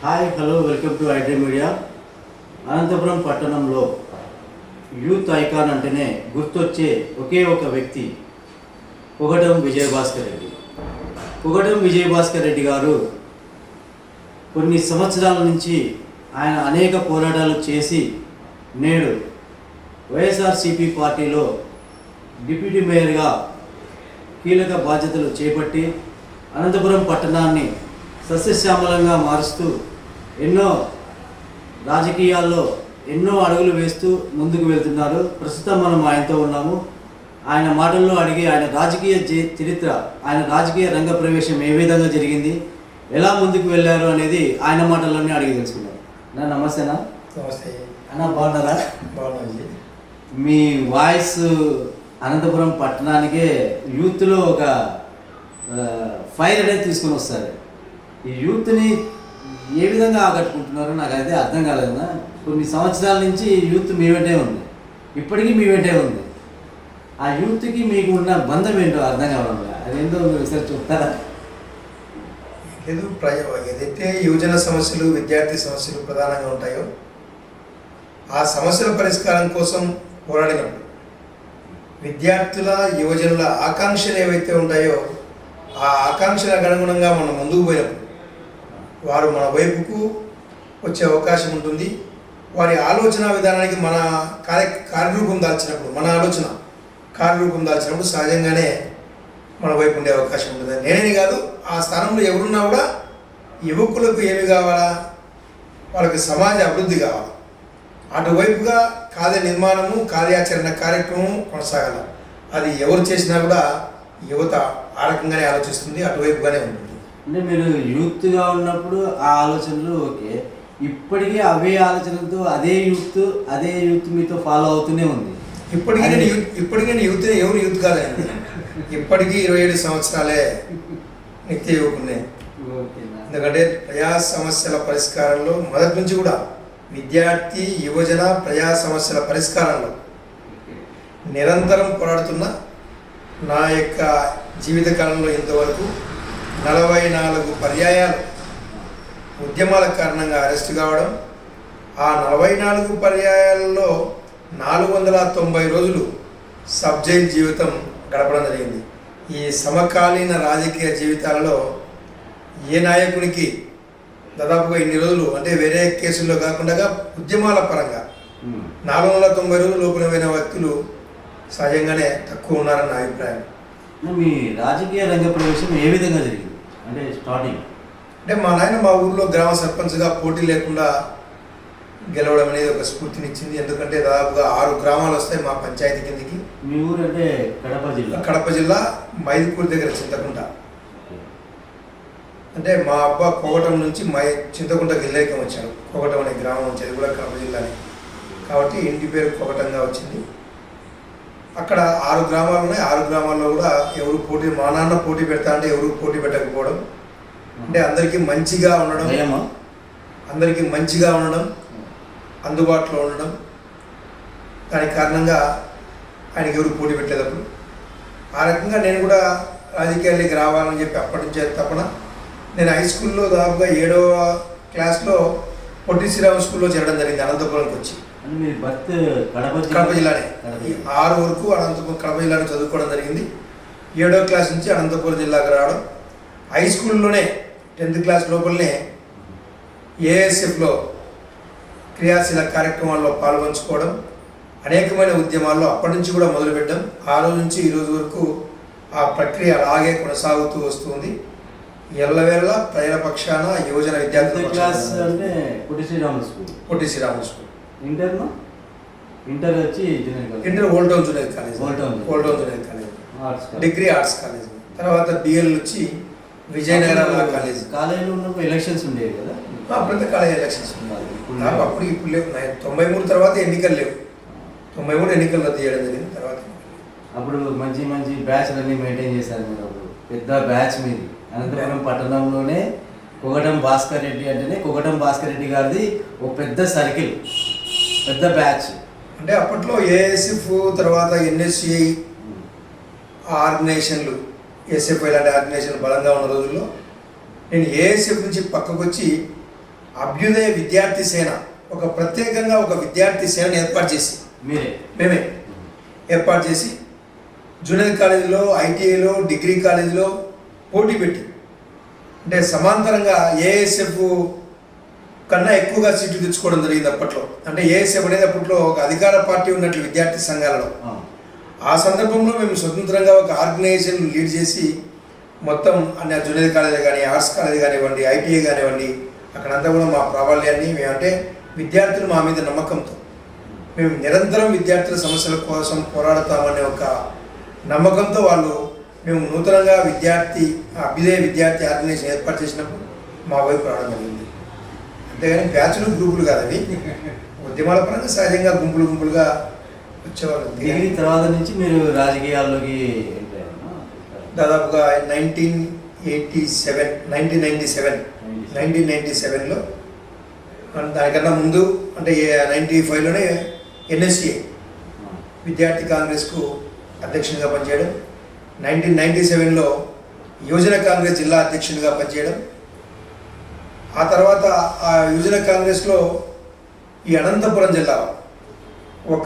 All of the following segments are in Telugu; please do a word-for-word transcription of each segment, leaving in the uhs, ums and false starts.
Hi hello welcome to iDream media. Anantapuram పట్టణంలో యూత్ ఐకాన్ అంటేనే గుర్తొచ్చే ఒకే ఒక వ్యక్తి పొగటం విజయభాస్కర్ రెడ్డి. పొగటం విజయభాస్కర్ రెడ్డి గారు కొన్ని సంవత్సరాల నుంచి ఆయన అనేక పోరాటాలు చేసి నేడు వైఎస్ఆర్సీపీ పార్టీలో డిప్యూటీ మేయర్గా కీలక బాధ్యతలు చేపట్టి అనంతపురం పట్టణాన్ని సస్యశ్యామలంగా మారుస్తూ ఎన్నో రాజకీయాల్లో ఎన్నో అడుగులు వేస్తూ ముందుకు వెళ్తున్నారు. ప్రస్తుతం మనం ఆయనతో ఉన్నాము. ఆయన మాటల్లో అడిగి ఆయన రాజకీయ చరిత్ర, ఆయన రాజకీయ రంగ ప్రవేశం ఏ విధంగా జరిగింది, ఎలా ముందుకు వెళ్ళారు అనేది ఆయన మాటల్లోనే అడిగి తెలుసుకున్నాం. నా నమస్తేనా? నమస్తే అన్న, బాగున్నారా? బాగున్నాయి. మీ వాయిస్ అనంతపురం పట్టణానికే యూత్లో ఒక ఫైర్ అనేది తీసుకొని వస్తారు. ఈ యూత్ని ఏ విధంగా ఆకట్టుకుంటున్నారో నాకైతే అర్థం కాలేదన్నా. కొన్ని సంవత్సరాల నుంచి యూత్ మీ వెంటే ఉంది, ఇప్పటికీ మీ వెంటే ఉంది. ఆ యూత్కి మీకు ఉన్న బంధం ఏంటో అర్థం కావాలి. అదేంటో మీరు ఒకసారి చెప్తారా? లేదు, ప్రజ ఏదైతే యువజన సమస్యలు, విద్యార్థి సమస్యలు ప్రధానంగా ఉంటాయో ఆ సమస్యల పరిష్కారం కోసం పోరాడినప్పుడు విద్యార్థుల, యువజనుల ఆకాంక్షలు ఏవైతే ఉంటాయో ఆ ఆకాంక్షలకు అనుగుణంగా మనం ముందుకు పోయినప్పుడు వారు మన వైపుకు వచ్చే అవకాశం ఉంటుంది. వారి ఆలోచన విధానానికి మన కార్య కార్యరూపం దాల్చినప్పుడు, మన ఆలోచన కార్యరూపం దాల్చినప్పుడు సహజంగానే మన వైపు ఉండే అవకాశం ఉంటుంది. నేనేని కాదు, ఆ స్థానంలో ఎవరున్నా కూడా యువకులకు ఏమి కావాలా, వాళ్ళకి సమాజ అభివృద్ధి కావాలి. అటువైపుగా కార్య నిర్మాణము, కార్యాచరణ కార్యక్రమం కొనసాగాల. అది ఎవరు చేసినా కూడా యువత ఆ రకంగానే ఆలోచిస్తుంది, అటువైపుగానే ఉంటుంది. అంటే మీరు యూత్గా ఉన్నప్పుడు ఆ ఆలోచనలు ఓకే, ఇప్పటికీ అవే ఆలోచనలతో అదే యూత్ అదే యూత్ మీతో ఫాలో అవుతూనే ఉంది. ఇప్పటికీ నేను యూత్ ఇప్పటికీ నేను యూత్ ఎవరు యూత్ కాదండి. ఇప్పటికీ ఇరవై ఏడు సంవత్సరాలే నిత్య యువకునే. ఎందుకంటే ప్రజా సమస్యల పరిష్కారంలో మొదటి నుంచి కూడా విద్యార్థి, యువజన ప్రజా సమస్యల పరిష్కారంలో నిరంతరం పోరాడుతున్న నా యొక్క జీవితకాలంలో ఇంతవరకు నలభై నాలుగు పర్యాయాలు ఉద్యమాల కారణంగా అరెస్ట్ కావడం, ఆ నలభై నాలుగు పర్యాయాలలో నాలుగు వందల తొంభై రోజులు సబ్ జైలు జీవితం గడపడం జరిగింది. ఈ సమకాలీన రాజకీయ జీవితాలలో ఏ నాయకునికి దాదాపుగా ఇన్ని రోజులు, అంటే వేరే కేసుల్లో కాకుండా ఉద్యమాల పరంగా నాలుగు వందల తొంభై రోజులు లోపలమైన వ్యక్తులు సహజంగానే తక్కువ ఉన్నారన్న అభిప్రాయం. మీ రాజకీయ రంగ ప్రవేశం ఏ విధంగా జరిగింది? అంటే స్టార్టింగ్ అంటే మా నాయన మా ఊర్లో గ్రామ సర్పంచ్గా పోటీ లేకుండా గెలవడం అనేది ఒక స్ఫూర్తినిచ్చింది. ఎందుకంటే దాదాపుగా ఆరు గ్రామాలు వస్తాయి మా పంచాయతీ కిందికి. మీ ఊరు అంటే కడప జిల్లా? కడప జిల్లా మైదుకూరు దగ్గర చింతకుంట. అంటే మా అబ్బా కోగటం నుంచి మై చింతకుంట గిల్లేకం వచ్చాడు. కోగటం అనే గ్రామం వచ్చేది కూడా కడప జిల్లానే కాబట్టి ఇంటి పేరు కోగటంగా వచ్చింది. అక్కడ ఆరు గ్రామాలు ఉన్నాయి. ఆరు గ్రామాల్లో కూడా ఎవరు పోటీ, మా నాన్న పోటీ పెడతా అంటే ఎవరు పోటీ పెట్టకపోవడం, అంటే అందరికీ మంచిగా ఉండడం, అందరికీ మంచిగా ఉండడం, అందుబాటులో ఉండడం, దానికి కారణంగా ఆయనకి ఎవరు పోటీ పెట్టలేదప్పుడు. ఆ రకంగా నేను కూడా రాజకీయాల్లోకి రావాలని చెప్పి అప్పటి నుంచే తప్పన. నేను హై స్కూల్లో దాదాపుగా ఏడవ క్లాస్లో పొట్టి శ్రీరామ స్కూల్లో చేరడం జరిగింది, అనంతపురంకి వచ్చి. కడప జిల్లానే ఆరు వరకు అనంతపురం కడప జిల్లాలో చదువుకోవడం జరిగింది. ఏడో క్లాస్ నుంచి అనంతపురం జిల్లాకు రావడం, హై స్కూల్లోనే టెన్త్ క్లాస్ లోపలనే ఏఎస్ఎఫ్లో క్రియాశీల కార్యక్రమాల్లో పాల్గొంచుకోవడం, అనేకమైన ఉద్యమాల్లో అప్పటి నుంచి కూడా మొదలుపెట్టాం. ఆ రోజు నుంచి ఈ రోజు వరకు ఆ ప్రక్రియ అలాగే కొనసాగుతూ వస్తుంది. ఎల్లవేళ ప్రజల పక్షాన, యువజన విద్యార్థుల క్లాస్ అంటే Potti Sriramulu school. Potti Sriramulu school. Inter inter వచ్చి inter old town junior college, old town old town junior college, degree arts college. తర్వాత బిఎల్ వచ్చి విజయనగరం కాలేజ్. కాలేజీలో ఉన్నప్పుడు ఎలక్షన్స్ ఉండేవి కదా? అప్పుడైతే కాలేజ్ ఎలక్షన్స్ ఉన్నాయి. అప్పుడు ఇప్పుడు లేవు. తొంభై మూడు తర్వాత ఎన్నికలు లేవు. తొంభై మూడు ఎన్నికలు రద్దు చేయడం జరిగింది. తర్వాత అప్పుడు మంచి మంచి బ్యాచ్లన్నీ మెయింటైన్ చేశారు మీరు. అప్పుడు పెద్ద బ్యాచ్ మీది. అనంతపురం పట్టణంలోనే కొగటం భాస్కర్ రెడ్డి అంటేనే కొగటం భాస్కర్ రెడ్డి గారిది ఒక పెద్ద సర్కిల్, పెద్ద బ్యాచ్. అంటే అప్పట్లో ఏఎస్ఎఫ్ తర్వాత ఎన్ఎస్సిఐ ఆర్గనైజేషన్లు, ఎస్ఎఫ్ఐ లాంటి ఆర్గనైజేషన్ బలంగా ఉన్న రోజుల్లో నేను ఏఎస్ఎఫ్ నుంచి పక్కకు వచ్చి అభ్యుదయ విద్యార్థి సేన ఒక ప్రత్యేకంగా ఒక విద్యార్థి సేనని ఏర్పాటు చేసి మీరే మేమే ఏర్పాటు చేసి జూనియర్ కాలేజీలో ఐటీఐలో డిగ్రీ కాలేజీలో పోటీ పెట్టి అంటే సమాంతరంగా ఏఎస్ఎఫ్ కన్నా ఎక్కువగా సీట్లు తెచ్చుకోవడం జరిగింది అప్పట్లో. అంటే ఏఎస్ఎఫ్ అనేది అప్పట్లో ఒక అధికార పార్టీ ఉన్నట్లు విద్యార్థి సంఘాలలో. ఆ సందర్భంలో మేము స్వతంత్రంగా ఒక ఆర్గనైజేషన్ లీడ్ చేసి మొత్తం అన్ని జూనియర్ కాలేజీ కానీ ఆర్ట్స్ కాలేజీ కానివ్వండి ఐటీఐ కానివ్వండి అక్కడంతా కూడా మా ప్రాబల్యాన్ని మేము అంటే విద్యార్థులు మా మీద నమ్మకంతో మేము నిరంతరం విద్యార్థుల సమస్యల కోసం పోరాడతామనే ఒక నమ్మకంతో వాళ్ళు మేము నూతనంగా విద్యార్థి అభ్యుదయ విద్యార్థి ఆర్గనైజేషన్ ఏర్పాటు చేసినప్పుడు మా వైపు రావడం జరిగింది. అంతేగాని బ్యాచులు గ్రూపులు కాదు అవి, ఉద్యమాల పరంగా సహజంగా గుంపులు గుంపులుగా వచ్చేవాళ్ళు. దీని తర్వాత నుంచి మీరు రాజకీయాల్లోకి దాదాపుగా nineteen eighty seven nineteen ninety seven nineteen ninety సెవెన్లో దానికన్నా ముందు అంటే నైంటీ ఫైవ్లోనే ఎన్ఎస్ఏ విద్యార్థి కాంగ్రెస్కు అధ్యక్షునిగా పనిచేయడం, నైన్టీన్ నైంటీ సెవెన్లో యువజన కాంగ్రెస్ జిల్లా అధ్యక్షునిగా పనిచేయడం, ఆ తర్వాత ఆ యువజన కాంగ్రెస్లో ఈ అనంతపురం జిల్లా ఒక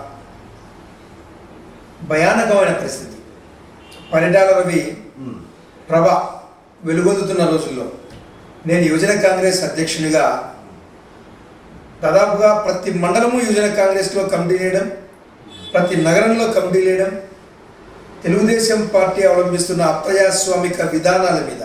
భయానకమైన పరిస్థితి, పరిటాల రవి ప్రభ వెలుగొందుతున్న రోజుల్లో నేను యువజన కాంగ్రెస్ అధ్యక్షునిగా దాదాపుగా ప్రతి మండలము యువజన కాంగ్రెస్లో కమిటీ వేయడం, ప్రతి నగరంలో కమిటీ వేయడం, తెలుగుదేశం పార్టీ అవలంబిస్తున్న అప్రజాస్వామిక విధానాల మీద,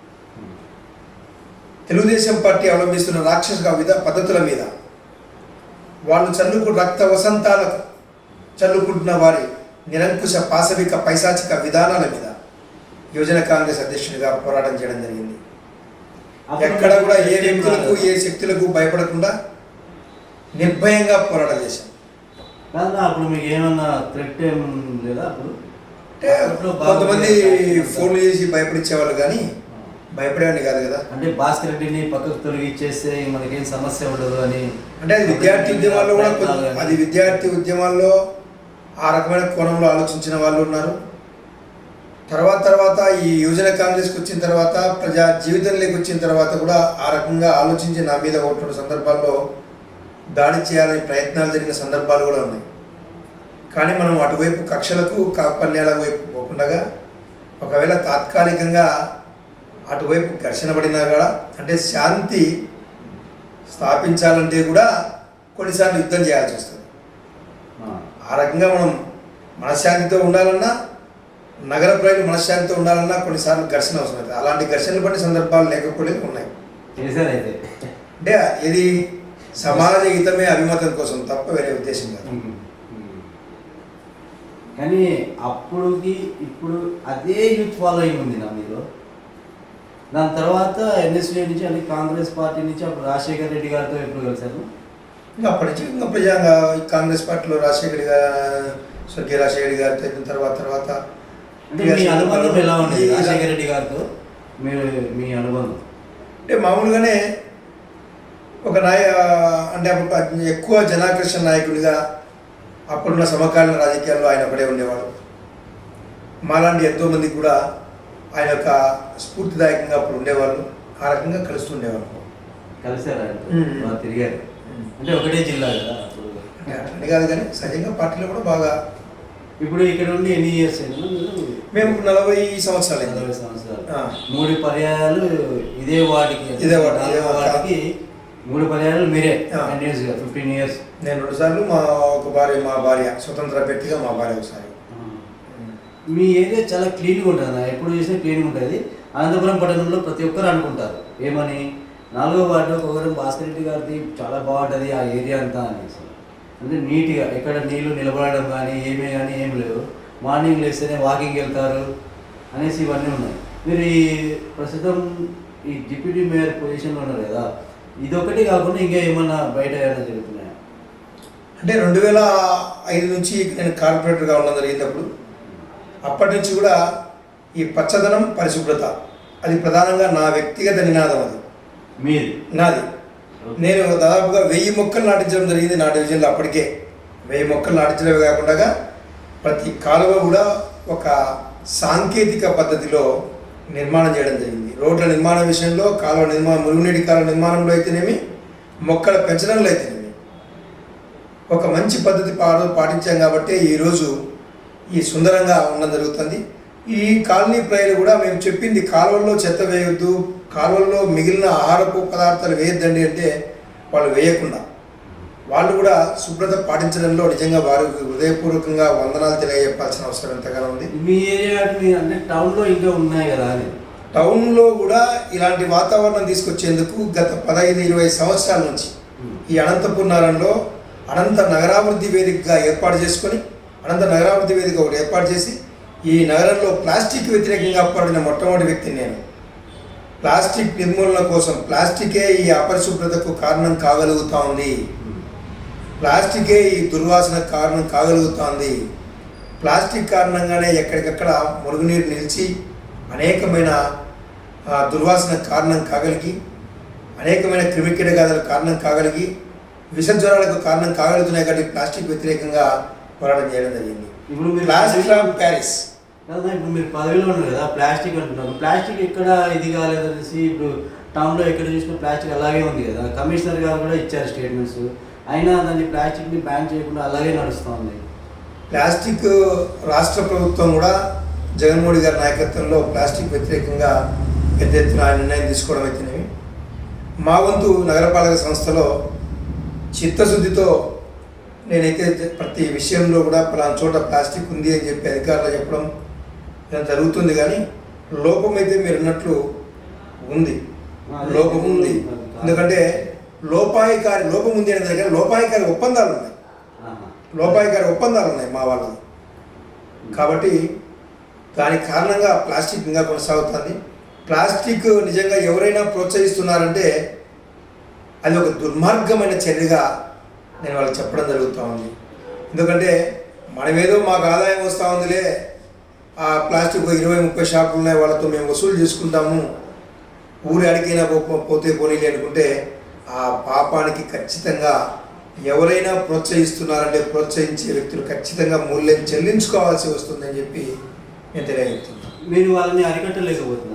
తెలుగుదేశం పార్టీ అవలంబిస్తున్న రాక్షస విధ పద్ధతుల మీద, వాళ్ళు చల్లుకు రక్త వసంతాలకు చల్లుకుంటున్న వారి నిరంకుశ పాశవిక పైశాచిక విధానాల మీద యువజన కాంగ్రెస్ అధ్యక్షునిగా పోరాటం చేయడం జరిగింది. ఎక్కడ కూడా ఏ వ్యక్తులకు ఏ శక్తులకు భయపడకుండా నిర్భయంగా పోరాటం చేశాం. కాదు అప్పుడు మీకు ఏమన్నా థ్రెట్ ఏం లేదా? అప్పుడు అంటే కొంతమంది ఫోన్లు చేసి భయపడించేవాళ్ళు కానీ భయపడేవాడిని కాదు కదా. అంటే భాస్కర్ రెడ్డిని పక్కకు తొలగిచ్చేస్తే మనకేం సమస్య ఉండదు అని. అంటే అది విద్యార్థి ఉద్యమాల్లో కూడా అది విద్యార్థి ఉద్యమాల్లో ఆ రకమైన కోణంలో ఆలోచించిన వాళ్ళు ఉన్నారు. తర్వాత తర్వాత ఈ యువజన కాంగ్రెస్కి వచ్చిన తర్వాత ప్రజా జీవితంలోకి వచ్చిన తర్వాత కూడా ఆ రకంగా ఆలోచించి నా మీద ఒకటి సందర్భాల్లో దాడి చేయాలని ప్రయత్నాలు జరిగిన సందర్భాలు కూడా ఉన్నాయి. కానీ మనం అటువైపు కక్షలకు కాపల్యాల వైపు పోకుండా ఒకవేళ తాత్కాలికంగా అటువైపు ఘర్షణ పడినా కూడా అంటే శాంతి స్థాపించాలంటే కూడా కొన్నిసార్లు యుద్ధం చేయాల్సి వస్తుంది. ఆ రకంగా మనం మనశ్శాంతితో ఉండాలన్నా నగర ప్రజలు మనశ్శాంతితో ఉండాలన్నా కొన్నిసార్లు ఘర్షణ అవసరం అవుతుంది. అలాంటి ఘర్షణలు పడిన సందర్భాలు లేకపోలేదు ఉన్నాయి. అంటే ఇది సమాజ హితమే అభిమతం కోసం తప్ప వేరే ఉద్దేశం కాదు. కానీ అప్పుడుకి ఇప్పుడు అదే యూత్ ఫాలోయింగ్ ఉంది నా మీరు. దాని తర్వాత ఎన్ఎస్ఏ నుంచి అంటే కాంగ్రెస్ పార్టీ నుంచి అప్పుడు రాజశేఖర్ రెడ్డి గారితో ఎప్పుడు కలిసారు? ఇంకా అప్పటి నుంచి ఇంకా ప్రజాగా కాంగ్రెస్ పార్టీలో రాజశేఖర్ గారు స్వర్గీయ రాజశేఖర రెడ్డి గారితో అయిన తర్వాత తర్వాత అంటే మీ అనుబంధం ఎలా ఉంది రాజశేఖర రెడ్డి గారితో? మీరు మీ అనుబంధం అంటే మామూలుగానే ఒక నాయ అంటే ఎక్కువ జనాకర్షణ నాయకుడిగా అప్పుడున్న సమకాలీన రాజకీయాల్లో ఆయన ఒకడే ఉండేవాడు. మాలాంటి ఎంతోమందికి కూడా ఆయన యొక్క స్ఫూర్తిదాయకంగా అప్పుడు ఉండేవాళ్ళు. ఆ రకంగా కలుస్తుండేవాళ్ళు. కలిసారు ఆయన తిరిగారు అంటే ఒకటే జిల్లా కదా అని కాదు కానీ సహజంగా పార్టీలో కూడా బాగా. ఇప్పుడు ఇక్కడ ఉండి ఎన్ని ఇయర్స్ అయినా? మేము నలభై సంవత్సరాలు నలభై సంవత్సరాలు మూడు పర్యాయాలు ఇదే వాటికి ఇదే వాటి వాటికి మూడు పర్యాయాలు మీరే ఫిఫ్టీన్ ఇయర్స్. నేను రెండు సార్లు మా ఒక భార్య మా భార్య స్వతంత్ర వ్యక్తిగా మా భార్య ఒకసారి. మీ ఏరియా చాలా క్లీన్గా ఉంటుంది అన్న, ఎప్పుడు చూసినా క్లీన్గా ఉంటుంది. అనంతపురం పట్టణంలో ప్రతి ఒక్కరు అనుకుంటారు ఏమని, నాలుగో వార్డు ఒకరు భాస్కర్ రెడ్డి గారిది చాలా బాగుంటుంది ఆ ఏరియా అంతా అనేసి. అంటే నీట్గా ఎక్కడ నీళ్ళు నిలబడడం కానీ ఏమీ కానీ ఏం లేవు. మార్నింగ్ లేస్తేనే వాకింగ్ వెళ్తారు అనేసి ఇవన్నీ ఉన్నాయి. మీరు ఈ ప్రస్తుతం ఈ డిప్యూటీ మేయర్ పొజిషన్లో ఉన్నారు కదా, ఇదొకటి కాకుండా ఇంకా ఏమన్నా బయట ఏమైనా జరుగుతున్నాయా? అంటే రెండు వేల ఐదు నుంచి నేను కార్పొరేటర్గా ఉండడం జరిగినప్పుడు అప్పటి నుంచి కూడా ఈ పచ్చదనం పరిశుభ్రత అది ప్రధానంగా నా వ్యక్తిగత నినాదం. అది మీది నాది. నేను దాదాపుగా వెయ్యి మొక్కలు నాటించడం జరిగింది నా డివిజన్లో. అప్పటికే వెయ్యి మొక్కలు నాటించడమే కాకుండా ప్రతి కాలువ కూడా ఒక సాంకేతిక పద్ధతిలో నిర్మాణం చేయడం జరిగింది. రోడ్ల నిర్మాణ విషయంలో, కాలువ నిర్మాణం, మురుగునీటి కాలువ నిర్మాణంలో అయితేనేమి, మొక్కల పెంచడంలో అయితేనేమి ఒక మంచి పద్ధతి పాడు పాటించాం కాబట్టి ఈరోజు ఈ సుందరంగా ఉండడం జరుగుతుంది. ఈ కాలనీ ప్రజలు కూడా మేము చెప్పింది కాలువల్లో చెత్త వేయొద్దు, కాలువల్లో మిగిలిన ఆహారపు పదార్థాలు వేయొద్దండి అంటే వాళ్ళు వేయకుండా వాళ్ళు కూడా శుభ్రత పాటించడంలో నిజంగా వారికి హృదయపూర్వకంగా వందనాలు తెలియజెప్పాల్సిన అవసరం ఎంతగానో ఉంది. మీ ఏరియా అంటే టౌన్లో ఇంకా ఉన్నాయి కదా అని టౌన్లో కూడా ఇలాంటి వాతావరణం తీసుకొచ్చేందుకు గత పదహైదు ఇరవై సంవత్సరాల నుంచి ఈ అనంతపురం నగరంలో అనంత నగరాభివృద్ధి వేదికగా ఏర్పాటు చేసుకొని అనంత నగరాభివృద్ధి వేదిక ఒకటి ఏర్పాటు చేసి ఈ నగరంలో ప్లాస్టిక్ వ్యతిరేకంగా పోరాడిన మొట్టమొదటి వ్యక్తి నేను. ప్లాస్టిక్ నిర్మూలన కోసం, ప్లాస్టికే ఈ అపరిశుభ్రతకు కారణం కాగలుగుతా ఉంది, ప్లాస్టికే ఈ దుర్వాసనకు కారణం కాగలుగుతోంది, ప్లాస్టిక్ కారణంగానే ఎక్కడికక్కడ మురుగునీరు నిలిచి అనేకమైన దుర్వాసన కారణం కాగలిగి, అనేకమైన క్రిమికీటకాలకు కారణం కాగలిగి, విషజ్వరాలకు కారణం కాగలుగుతున్నాయి. కాబట్టి ప్లాస్టిక్ వ్యతిరేకంగా పోరాటం చేయడం జరిగింది. ఇప్పుడు మీరు ప్లాస్టిక్ ఫ్రమ్ ప్యారిస్ ఇప్పుడు మీరు పదవిలో ఉన్నారు కదా, ప్లాస్టిక్ అంటున్నారు. ప్లాస్టిక్ ఎక్కడ ఇది కాలేదనేసి ఇప్పుడు టౌన్లో ఎక్కడ చూసినా ప్లాస్టిక్ అలాగే ఉంది కదా. కమిషనర్ గారు కూడా ఇచ్చారు స్టేట్మెంట్స్, అయినా దాన్ని ప్లాస్టిక్ని బ్యాన్ చేయకుండా అలాగే నడుస్తూ ఉంది. ప్లాస్టిక్ రాష్ట్ర ప్రభుత్వం కూడా జగన్మోహన్ గారి నాయకత్వంలో ప్లాస్టిక్ వ్యతిరేకంగా పెద్ద ఎత్తున నిర్ణయం తీసుకోవడం అయితేనేమి, మా వంతు నగరపాలక సంస్థలో చిత్తశుద్ధితో నేనైతే ప్రతి విషయంలో కూడా పలానా చోట ప్లాస్టిక్ ఉంది అని చెప్పి అధికారులు చెప్పడం జరుగుతుంది. కానీ లోపం అయితే మీరు అన్నట్లు ఉంది, లోపం ఉంది. ఎందుకంటే లోపాయికారి లోపం ఉంది అనే దగ్గర లోపాయికారి ఒప్పందాలు ఉన్నాయి, లోపాయికారి ఒప్పందాలు ఉన్నాయి మా వాళ్ళ. కాబట్టి దాని కారణంగా ప్లాస్టిక్ ఇంకా కొనసాగుతుంది. ప్లాస్టిక్ నిజంగా ఎవరైనా ప్రోత్సహిస్తున్నారంటే అది ఒక దుర్మార్గమైన చర్యగా నేను వాళ్ళకి చెప్పడం జరుగుతూ ఉంది. ఎందుకంటే మనమేదో మాకు ఆదాయం వస్తూ ఉందిలే, ఆ ప్లాస్టిక్ ఇరవై ముప్పై షాపులు ఉన్నాయి వాళ్ళతో మేము వసూలు చేసుకుంటాము, ఊరి అడిగినా పోతే పోనీలే అనుకుంటే ఆ పాపానికి ఖచ్చితంగా ఎవరైనా ప్రోత్సహిస్తున్నారంటే ప్రోత్సహించే వ్యక్తులు ఖచ్చితంగా మూల్యం చెల్లించుకోవాల్సి వస్తుందని చెప్పి నేను తెలియజేస్తున్నాను. మీరు వాళ్ళని అరికట్టలేకపోతున్నారు.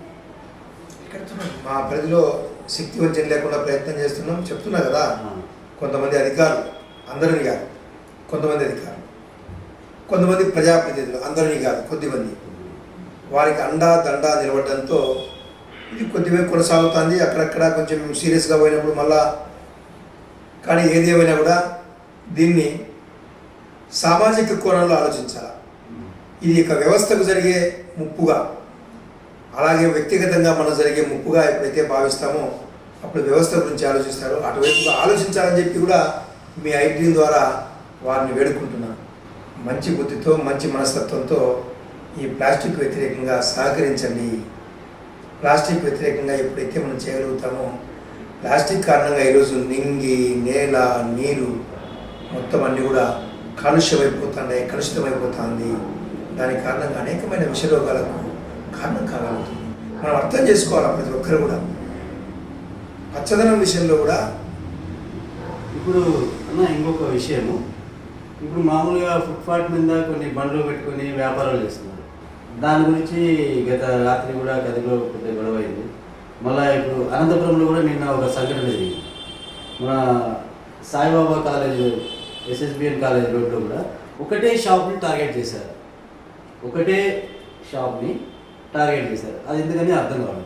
మా పరిధిలో శక్తి వంచన లేకుండా ప్రయత్నం చేస్తున్నాం. చెప్తున్నా కదా, కొంతమంది అధికారులు, అందరినీ కాదు, కొంతమంది అధికారులు, కొంతమంది ప్రజాప్రతినిధులు, అందరినీ కాదు, కొద్దిమంది వారికి అండా దండా నిలబడడంతో ఇది కొద్దిగా కొనసాగుతుంది. అక్కడక్కడ కొంచెం సీరియస్గా పోయినప్పుడు మళ్ళా. కానీ ఏది ఏమైనా కూడా దీన్ని సామాజిక కోణంలో ఆలోచించాలి. ఇది ఒక వ్యవస్థకు జరిగే ముప్పుగా, అలాగే వ్యక్తిగతంగా మనం జరిగే ముప్పుగా ఎప్పుడైతే భావిస్తామో అప్పుడు వ్యవస్థ గురించి ఆలోచిస్తారు. అటువైపుగా ఆలోచించాలని చెప్పి కూడా మీ ఐటీ ద్వారా వారిని వేడుకుంటున్నాను. మంచి బుద్ధితో, మంచి మనస్తత్వంతో ఈ ప్లాస్టిక్ వ్యతిరేకంగా సహకరించండి. ప్లాస్టిక్ వ్యతిరేకంగా ఎప్పుడైతే మనం చేయగలుగుతామో, ప్లాస్టిక్ కారణంగా ఈరోజు నింగి, నేల, నీరు మొత్తం అన్నీ కూడా కాలుష్యమైపోతున్నాయి, కలుషితమైపోతుంది. దాని కారణంగా అనేకమైన విషరోగాలకు కారణం కాగలుగుతుంది. మనం అర్థం చేసుకోవాలి ప్రతి ఒక్కరు కూడా. పచ్చదనం విషయంలో కూడా ఇప్పుడు అన్న ఇంకొక విషయము, ఇప్పుడు మామూలుగా ఫుట్పాత్ మీద కొన్ని బండ్లు పెట్టుకొని వ్యాపారాలు చేస్తున్నారు. దాని గురించి గత రాత్రి కూడా గదిలో పెద్ద గొడవ అయింది. మళ్ళీ ఇప్పుడు అనంతపురంలో కూడా నిన్న ఒక సంఘటన జరిగింది. మన సాయిబాబా కాలేజ్, ఎస్ఎస్బిఎన్ కాలేజ్ రోడ్లో కూడా ఒకటే షాప్ని టార్గెట్ చేశారు, ఒకటే షాప్ని టార్గెట్ చేశారు. అది ఎందుకని అర్థం కావడం.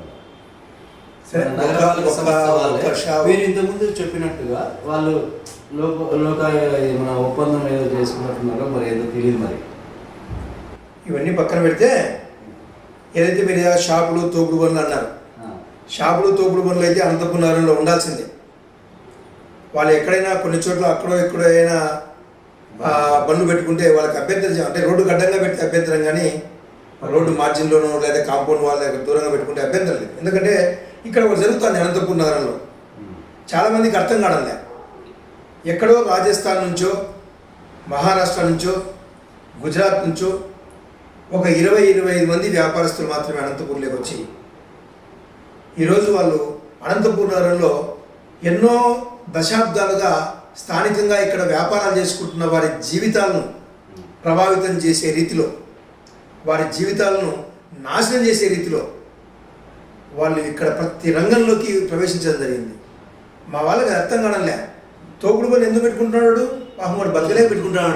మీరు ఇంతకుముందు చెప్పినట్టుగా వాళ్ళు లోక లోక మన ఒప్పందం ఏదో చేసుకున్నట్టున్నారో మరి ఏదో తెలియదు. మరి ఇవన్నీ పక్కన పెడితే ఏదైతే మీరు షాపులు, తోపుడు బండ్లు అన్నారు, షాపులు, తోపుడు బండ్లు అయితే అనంతపురం నగరంలో ఉండాల్సిందే. వాళ్ళు ఎక్కడైనా కొన్ని చోట్ల అక్కడో ఎక్కడో అయినా బండ్లు పెట్టుకుంటే వాళ్ళకి అభ్యంతరం, అంటే రోడ్డు అడ్డంగా పెడితే అభ్యంతరం, కానీ రోడ్డు మార్జిన్లోనో లేదా కాంపౌండ్ వాళ్ళ దగ్గర దూరంగా పెట్టుకుంటే అభ్యంతరం లేదు. ఎందుకంటే ఇక్కడ ఒకటి జరుగుతుంది అనంతపురం నగరంలో, చాలామందికి అర్థం కావడంలే. ఎక్కడో రాజస్థాన్ నుంచో, మహారాష్ట్ర నుంచో, గుజరాత్ నుంచో ఒక ఇరవై ఇరవై ఐదు మంది వ్యాపారస్తులు మాత్రమే అనంతపూర్లోకి వచ్చి ఈరోజు వాళ్ళు అనంతపురం నగరంలో ఎన్నో దశాబ్దాలుగా స్థానికంగా ఇక్కడ వ్యాపారాలు చేసుకుంటున్న వారి జీవితాలను ప్రభావితం చేసే రీతిలో, వారి జీవితాలను నాశనం చేసే రీతిలో వాళ్ళు ఇక్కడ ప్రతి రంగంలోకి ప్రవేశించడం జరిగింది. మా వాళ్ళకి అర్థం కావడంలే, తోపుడు పని ఎందుకు పెట్టుకుంటున్నాడు, పాపం వాడు బతకలేక పెట్టుకుంటున్నాడు.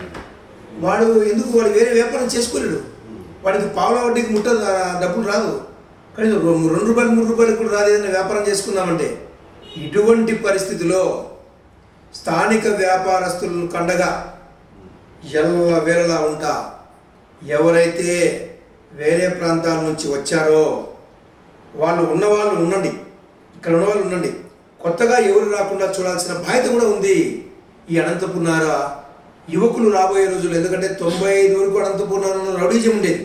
వాడు ఎందుకు వాడు వేరే వ్యాపారం చేసుకోలేడు, వాడికి పావుల వడ్డీకి ముట్ట డబ్బులు రాదు, కానీ రెండు రూపాయలు మూడు రూపాయలు కూడా రాలేదని వ్యాపారం చేసుకున్నామంటే, ఇటువంటి పరిస్థితిలో స్థానిక వ్యాపారస్తులను కండగా ఎల్ల వేళలా ఉంటా ఎవరైతే వేరే ప్రాంతాల నుంచి వచ్చారో వాళ్ళు ఉన్నవాళ్ళు ఉండండి, ఇక్కడ ఉన్నవాళ్ళు ఉండండి, కొత్తగా ఎవరు రాకుండా చూడాల్సిన బాధ్యత కూడా ఉంది. ఈ అనంతపురం యువకులు రాబోయే రోజులు, ఎందుకంటే తొంభై ఐదు వరకు అనంతపురంలో రౌడీజం ఉండేది,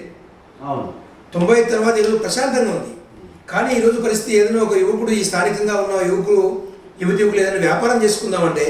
తొంభై ఐదు తర్వాత ఈరోజు ప్రశాంతంగా ఉంది. కానీ ఈరోజు పరిస్థితి ఏదైనా ఒక యువకుడు, ఈ స్థానికంగా ఉన్న యువకులు యువతి యువకులు ఏదైనా వ్యాపారం చేసుకుందామంటే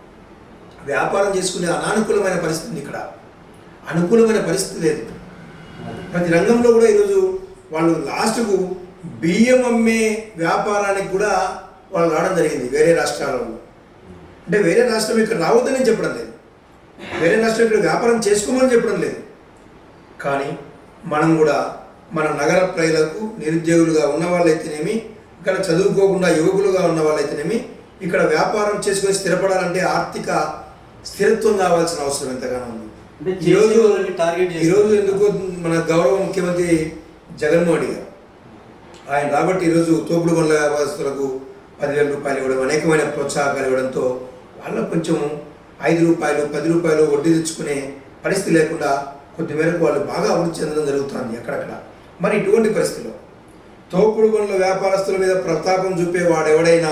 వ్యాపారం చేసుకునే అనానుకూలమైన పరిస్థితి ఇక్కడ, అనుకూలమైన పరిస్థితి లేదు. ప్రతి రంగంలో కూడా ఈరోజు వాళ్ళు లాస్ట్కు బియ్యం అమ్మే వ్యాపారానికి కూడా వాళ్ళు రావడం జరిగింది వేరే రాష్ట్రాలలో. అంటే వేరే రాష్ట్రం ఇక్కడ రావద్దని చెప్పడం లేదు, వేరే రాష్ట్రం ఇక్కడ వ్యాపారం చేసుకోమని చెప్పడం లేదు. కానీ మనం కూడా మన నగర ప్రజలకు నిరుద్యోగులుగా ఉన్న వాళ్ళైతేనేమి, ఇక్కడ చదువుకోకుండా యువకులుగా ఉన్న వాళ్ళైతేనేమి, ఇక్కడ వ్యాపారం చేసుకొని స్థిరపడాలంటే ఆర్థిక స్థిరత్వం కావాల్సిన అవసరం ఎంతగానో ఉంది. ఈరోజు ఈరోజు ఎందుకు మన గౌరవ ముఖ్యమంత్రి జగన్మోహన్ రెడ్డి గారు ఆయన కాబట్టి ఈరోజు తోపుడు బండ్ల వ్యాపారస్తులకు పదివేల రూపాయలు ఇవ్వడం, అనేకమైన ప్రోత్సాహకాలు ఇవ్వడంతో వాళ్ళ కొంచెం ఐదు రూపాయలు పది రూపాయలు వడ్డీ తెచ్చుకునే పరిస్థితి లేకుండా కొద్ది మేరకు వాళ్ళు బాగా అభివృద్ధి చెందడం జరుగుతుంది అక్కడక్కడ. మరి ఇటువంటి పరిస్థితిలో తోపుడు బండ్ల వ్యాపారస్తుల మీద ప్రతాపం చూపే వాడెవడైనా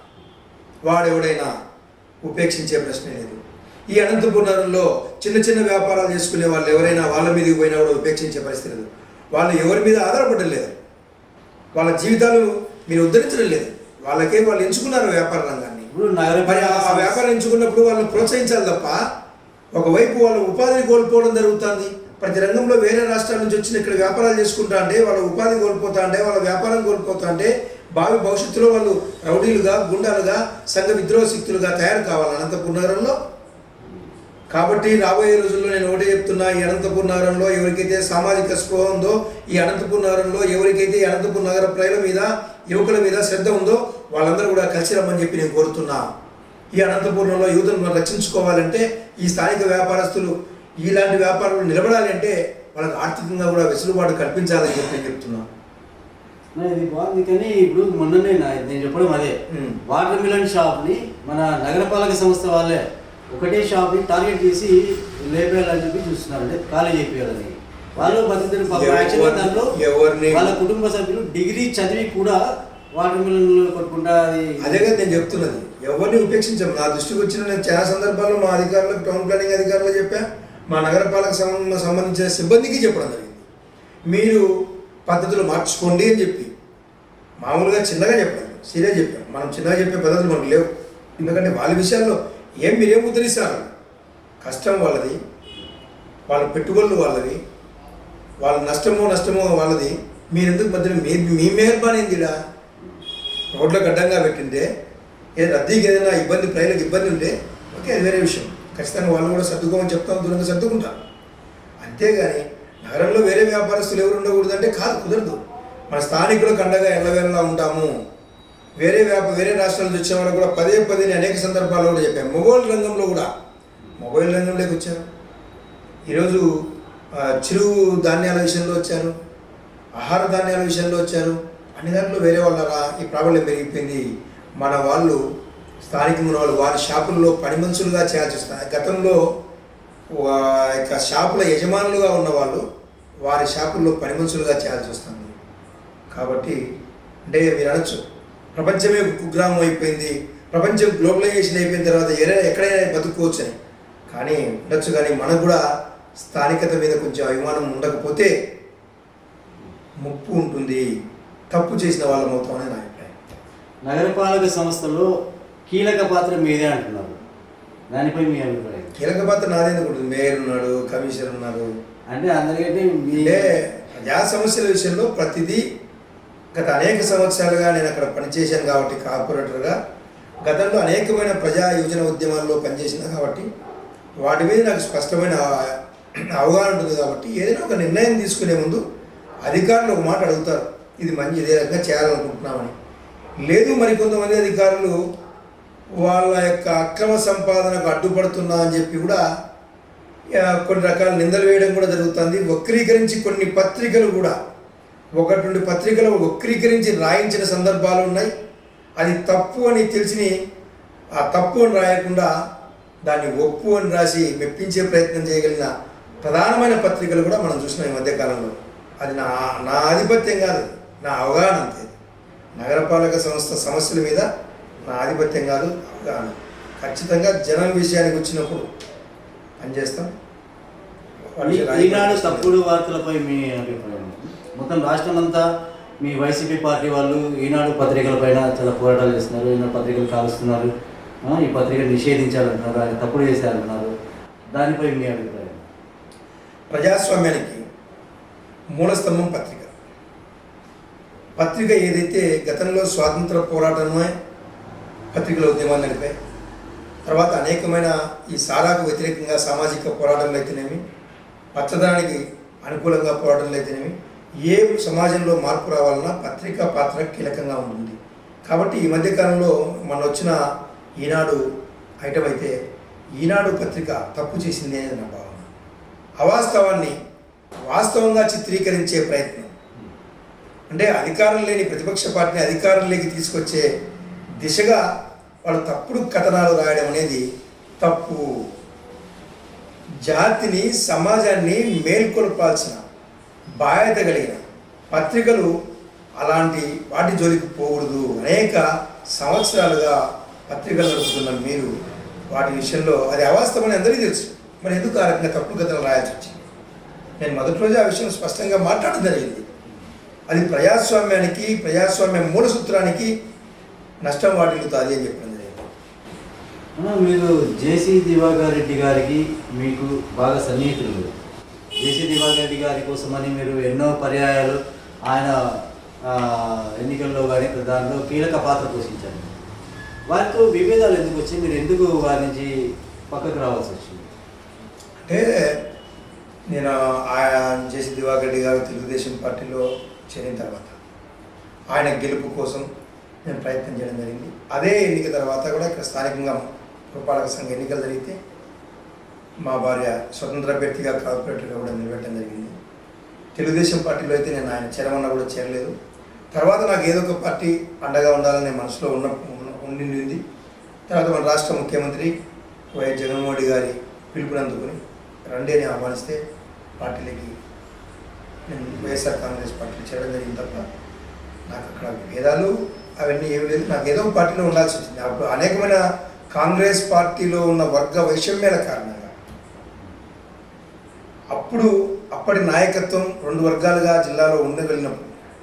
వాడెవడైనా ఉపేక్షించే ప్రశ్నే లేదు. ఈ అనంతపురంలో చిన్న చిన్న వ్యాపారాలు చేసుకునే వాళ్ళు ఎవరైనా వాళ్ళ మీదకి పోయినా కూడా ఉపేక్షించే పరిస్థితి లేదు. వాళ్ళు ఎవరి మీద ఆధారపడడం లేదు, వాళ్ళ జీవితాలు మీరు ఉద్ధరించడం లేదు, వాళ్ళకే వాళ్ళు ఎంచుకున్నారు వ్యాపార రంగాన్ని. మరి ఆ వ్యాపారం ఎంచుకున్నప్పుడు వాళ్ళని ప్రోత్సహించాలి తప్ప ఒకవైపు వాళ్ళ ఉపాధిని కోల్పోవడం జరుగుతుంది. ప్రతి రంగంలో వేరే రాష్ట్రాల నుంచి వచ్చిన ఇక్కడ వ్యాపారాలు చేసుకుంటా అంటే వాళ్ళ ఉపాధి కోల్పోతా అంటే వాళ్ళ వ్యాపారం కోల్పోతా అంటే భావి భవిష్యత్తులో వాళ్ళు రౌడీలుగా గుండాలుగా సంఘ విద్రోహ శక్తులుగా తయారు కావాలి అనంతపురం నగరంలో. కాబట్టి రాబోయే రోజుల్లో నేను ఒకటే చెప్తున్నా, ఈ అనంతపురం నగరంలో ఎవరికైతే సామాజిక స్పృహ ఉందో, ఈ అనంతపురం నగరంలో ఎవరికైతే ఈ అనంతపురం నగర ప్రజల మీద యువకుల మీద శ్రద్ధ ఉందో వాళ్ళందరూ కూడా కలిసి రమ్మని చెప్పి నేను కోరుతున్నా. ఈ అనంతపురంలో యువతను మనం రక్షించుకోవాలంటే ఈ స్థానిక వ్యాపారస్తులు ఇలాంటి వ్యాపారాలు నిలబడాలి అంటే వాళ్ళకి ఆర్థికంగా కూడా వెసులుబాటు కల్పించాలని చెప్పి నేను చెప్తున్నా. ఇది బాగుంది. కానీ ఇప్పుడు మొన్ననే నేను చెప్పడం అదే, వాటర్ మిలన్ షాప్ని మన నగరపాలక సంస్థ వాళ్ళే ఒకటే షాప్ని టార్గెట్ చేసి లేపేయాలని చెప్పి చూస్తున్నారు, అంటే ఖాళీ చేయాలని. వాళ్ళు బతుకుతున్న దాంట్లో వాళ్ళ కుటుంబ సభ్యులు డిగ్రీ చదివి కూడా వాటర్ మిలన్ కొట్టుకుంటా. అదే కదా నేను చెప్తున్నది, ఎవరిని ఉపేక్షించాము. నా దృష్టికి వచ్చిన నేను చాలా సందర్భాల్లో మా అధికారులకు, టౌన్ ప్లానింగ్ అధికారులు చెప్పా, మా నగరపాలక సంబంధించిన సిబ్బందికి చెప్పడం జరిగింది, మీరు పద్ధతులు మార్చుకోండి అని చెప్పి. మామూలుగా చిన్నగా చెప్పాను, సీరియస్ చెప్పాను. మనం చిన్నగా చెప్పే పద్ధతులు మనకు లేవు. ఎందుకంటే వాళ్ళ విషయాల్లో ఏం మీరేం ఉద్ధరిస్తారు, కష్టం వాళ్ళది, వాళ్ళ పెట్టుబడులు వాళ్ళవి, వాళ్ళ నష్టమో నష్టమో వాళ్ళది. మీరు ఎందుకు మధ్యలో మీ మీ మెహర్బానీ ఏందిడా? రోడ్లకు అడ్డంగా పెట్టింటే ఏ రద్దీకి ఏదైనా ఇబ్బంది, ప్రజలకు ఇబ్బంది ఉంటే ఓకే, అది వేరే విషయం, ఖచ్చితంగా వాళ్ళు కూడా సర్దుకోమని చెప్తాం, దూరంగా సర్దుకుంటారు. అంతేగాని నగరంలో వేరే వ్యాపారస్తులు ఎవరు ఉండకూడదంటే కాదు, కుదరదు. మన స్థానికులకు అండగా ఎల్లవేళలా ఉంటాము. వేరే వ్యాప వేరే రాష్ట్రాల నుంచి వచ్చే వాళ్ళు కూడా పదే పదే అనేక సందర్భాల్లో కూడా చెప్పాము. మొబైల్ రంగంలో కూడా మొబైల్ రంగంలోకి వచ్చారు, ఈరోజు చిరు ధాన్యాల విషయంలో వచ్చారు, ఆహార ధాన్యాల విషయంలో వచ్చారు, అన్ని దాంట్లో వేరే వాళ్ళ ఈ ప్రాబ్లం పెరిగిపోయింది. మన వాళ్ళు స్థానికంగా వాళ్ళు వారి షాపుల్లో పని మనుషులుగా చేయాల్సి వస్తుంది. గతంలో ఇక షాపుల యజమానులుగా ఉన్నవాళ్ళు వారి షాపుల్లో పని మనుషులుగా చేయాల్సి వస్తుంది. కాబట్టి అంటే మీరు అనొచ్చు ప్రపంచమే కుగ్రామం అయిపోయింది, ప్రపంచం గ్లోబలైజేషన్ అయిపోయిన తర్వాత ఏదైనా ఎక్కడైనా బతుక్కోవచ్చు అని. కానీ ఉండొచ్చు, కానీ మనకు కూడా స్థానికత మీద కొంచెం అభిమానం ఉండకపోతే ముప్పు ఉంటుంది, తప్పు చేసిన వాళ్ళం అవుతామని నా అభిప్రాయం. నగరపాలక సంస్థలో కీలక పాత్ర మీదే అంటున్నారు, దానిపై మీ అభిప్రాయం? కీలక పాత్ర నాదేందుకు ఉంటుంది, మేయర్ ఉన్నాడు, కమిషనర్ ఉన్నారు, అంటే అందరికంటే అంటే ప్రజా సమస్యల విషయంలో ప్రతిదీ గత అనేక సంవత్సరాలుగా నేను అక్కడ పనిచేశాను కాబట్టి కార్పొరేటర్గా, గతంలో అనేకమైన ప్రజా యోజన ఉద్యమాల్లో పనిచేసిన కాబట్టి వాటి మీద నాకు స్పష్టమైన అవగాహన ఉంటుంది. కాబట్టి ఏదైనా ఒక నిర్ణయం తీసుకునే ముందు అధికారులు ఒక మాట అడుగుతారు, ఇది మంచి ఇదే రకంగా చేయాలనుకుంటున్నామని. లేదు మరికొంతమంది అధికారులు వాళ్ళ యొక్క అక్రమ సంపాదనకు అడ్డుపడుతున్నా అని చెప్పి కూడా కొన్ని రకాల నిందలు వేయడం కూడా జరుగుతుంది. వక్రీకరించి కొన్ని పత్రికలు కూడా ఒకటి రెండు పత్రికలు వక్రీకరించి రాయించిన సందర్భాలు ఉన్నాయి. అది తప్పు అని తెలిసి ఆ తప్పు అని రాయకుండా దాన్ని ఒప్పు అని రాసి మెప్పించే ప్రయత్నం చేయగలిగిన ప్రధానమైన పత్రికలు కూడా మనం చూసినాం ఈ మధ్యకాలంలో. అది నా నా ఆధిపత్యం కాదు, నా అవగాహన అంతే. నగరపాలక సంస్థ సమస్యల మీద నా ఆధిపత్యం కాదు, అవగాహన. ఖచ్చితంగా జనం విషయానికి వచ్చినప్పుడు పనిచేస్తాం. ఈనాడు తప్పుడు వార్తలపై మీ అభిప్రాయం? మొత్తం రాష్ట్రం అంతా మీ వైసీపీ పార్టీ వాళ్ళు ఈనాడు పత్రికల పైన చాలా పోరాటాలు చేస్తున్నారు, ఈనాడు పత్రికలు కాలుస్తున్నారు, ఈ పత్రికలు నిషేధించాలంటున్నారు, ఆయన తప్పుడు చేశారంటున్నారు. దానిపై మీ అభిప్రాయం? ప్రజాస్వామ్యానికి మూలస్తంభం పత్రిక. పత్రిక ఏదైతే గతంలో స్వాతంత్ర పోరాటమే పత్రికల ఉద్యమాన్ని నడిపాయి, తర్వాత అనేకమైన ఈ సారాకు వ్యతిరేకంగా సామాజిక పోరాటంలో అయితేనేమి, పచ్చదనానికి అనుకూలంగా పోరాటంలో అయితేనేమి, ఏ సమాజంలో మార్పు రావాలన్నా పత్రికా పాత్ర కీలకంగా ఉంటుంది. కాబట్టి ఈ మధ్యకాలంలో మన వచ్చిన ఈనాడు ఐటమ్ అయితే ఈనాడు పత్రిక తప్పు చేసింది అనేది నా భావన. అవాస్తవాన్ని వాస్తవంగా చిత్రీకరించే ప్రయత్నం, అంటే అధికారం లేని ప్రతిపక్ష పార్టీని అధికారంలోకి తీసుకొచ్చే దిశగా వాళ్ళు తప్పుడు కథనాలు రాయడం అనేది తప్పు. జాతిని సమాజాన్ని మేల్కొల్పాల్సిన బాధ్యత కలిగిన పత్రికలు అలాంటి వాటి జోలికి పోకూడదు. అనేక సంవత్సరాలుగా పత్రికలు నడుపుతున్న మీరు వాటి విషయంలో అది అవాస్తవమని అందరికీ తెలుసు, మరి ఎందుకు ఆ రకంగా తప్పుడు కథలు రాయాల్సి వచ్చింది? నేను మొదటి రోజు ఆ విషయం స్పష్టంగా మాట్లాడడం జరిగింది. అది ప్రజాస్వామ్యానికి ప్రజాస్వామ్య మూల సూత్రానికి నష్టం వాటిల్లుతుంది అని చెప్పడం జరిగింది. మీరు జేసీ దివాకర్ రెడ్డి గారికి మీకు బాగా సన్నిహితులు. జేసీ దివాకర్ రెడ్డి గారి కోసమని మీరు ఎన్నో పర్యాయాలు ఆయన ఎన్నికల్లో కానీ దాంట్లో కీలక పాత్ర పోషించారు. వారితో విభేదాలు ఎందుకు వచ్చి మీరు ఎందుకు వారి నుంచి పక్కకు రావాల్సి వచ్చింది? అంటే నేను ఆయన జేసీ దివాకర్ రెడ్డి గారు తెలుగుదేశం పార్టీలో చేరిన తర్వాత ఆయన గెలుపు కోసం నేను ప్రయత్నం చేయడం జరిగింది. అదే ఎన్నిక తర్వాత కూడా ఇక్కడ స్థానికంగా పురపాలక సంఘ ఎన్నికలు జరిగితే మా భార్య స్వతంత్ర అభ్యర్థిగా కార్పొరేటర్గా కూడా నిలబెట్టడం జరిగింది. తెలుగుదేశం పార్టీలో అయితే నేను ఆయన చేరమన్నా కూడా చేరలేదు. తర్వాత నాకు ఏదో ఒక పార్టీ అండగా ఉండాలని మనసులో ఉన్న ఉండింది. తర్వాత మన రాష్ట్ర ముఖ్యమంత్రి వైఎస్ జగన్మోహన్ రెడ్డి గారి పిలుపునందుకుని రండి అని ఆహ్వానిస్తే పార్టీలకి నేను వైఎస్ఆర్ కాంగ్రెస్ పార్టీలో చేరడం జరిగింది తప్ప నాకు అక్కడ భేదాలు అవన్నీ ఏమి లేదు. నాకు ఏదో పార్టీలో ఉండాల్సి వచ్చింది. అప్పుడు అనేకమైన కాంగ్రెస్ పార్టీలో ఉన్న వర్గ వైషమ్యాల కారణంగా అప్పుడు అప్పటి నాయకత్వం రెండు వర్గాలుగా జిల్లాలో ఉండగలిగినప్పుడు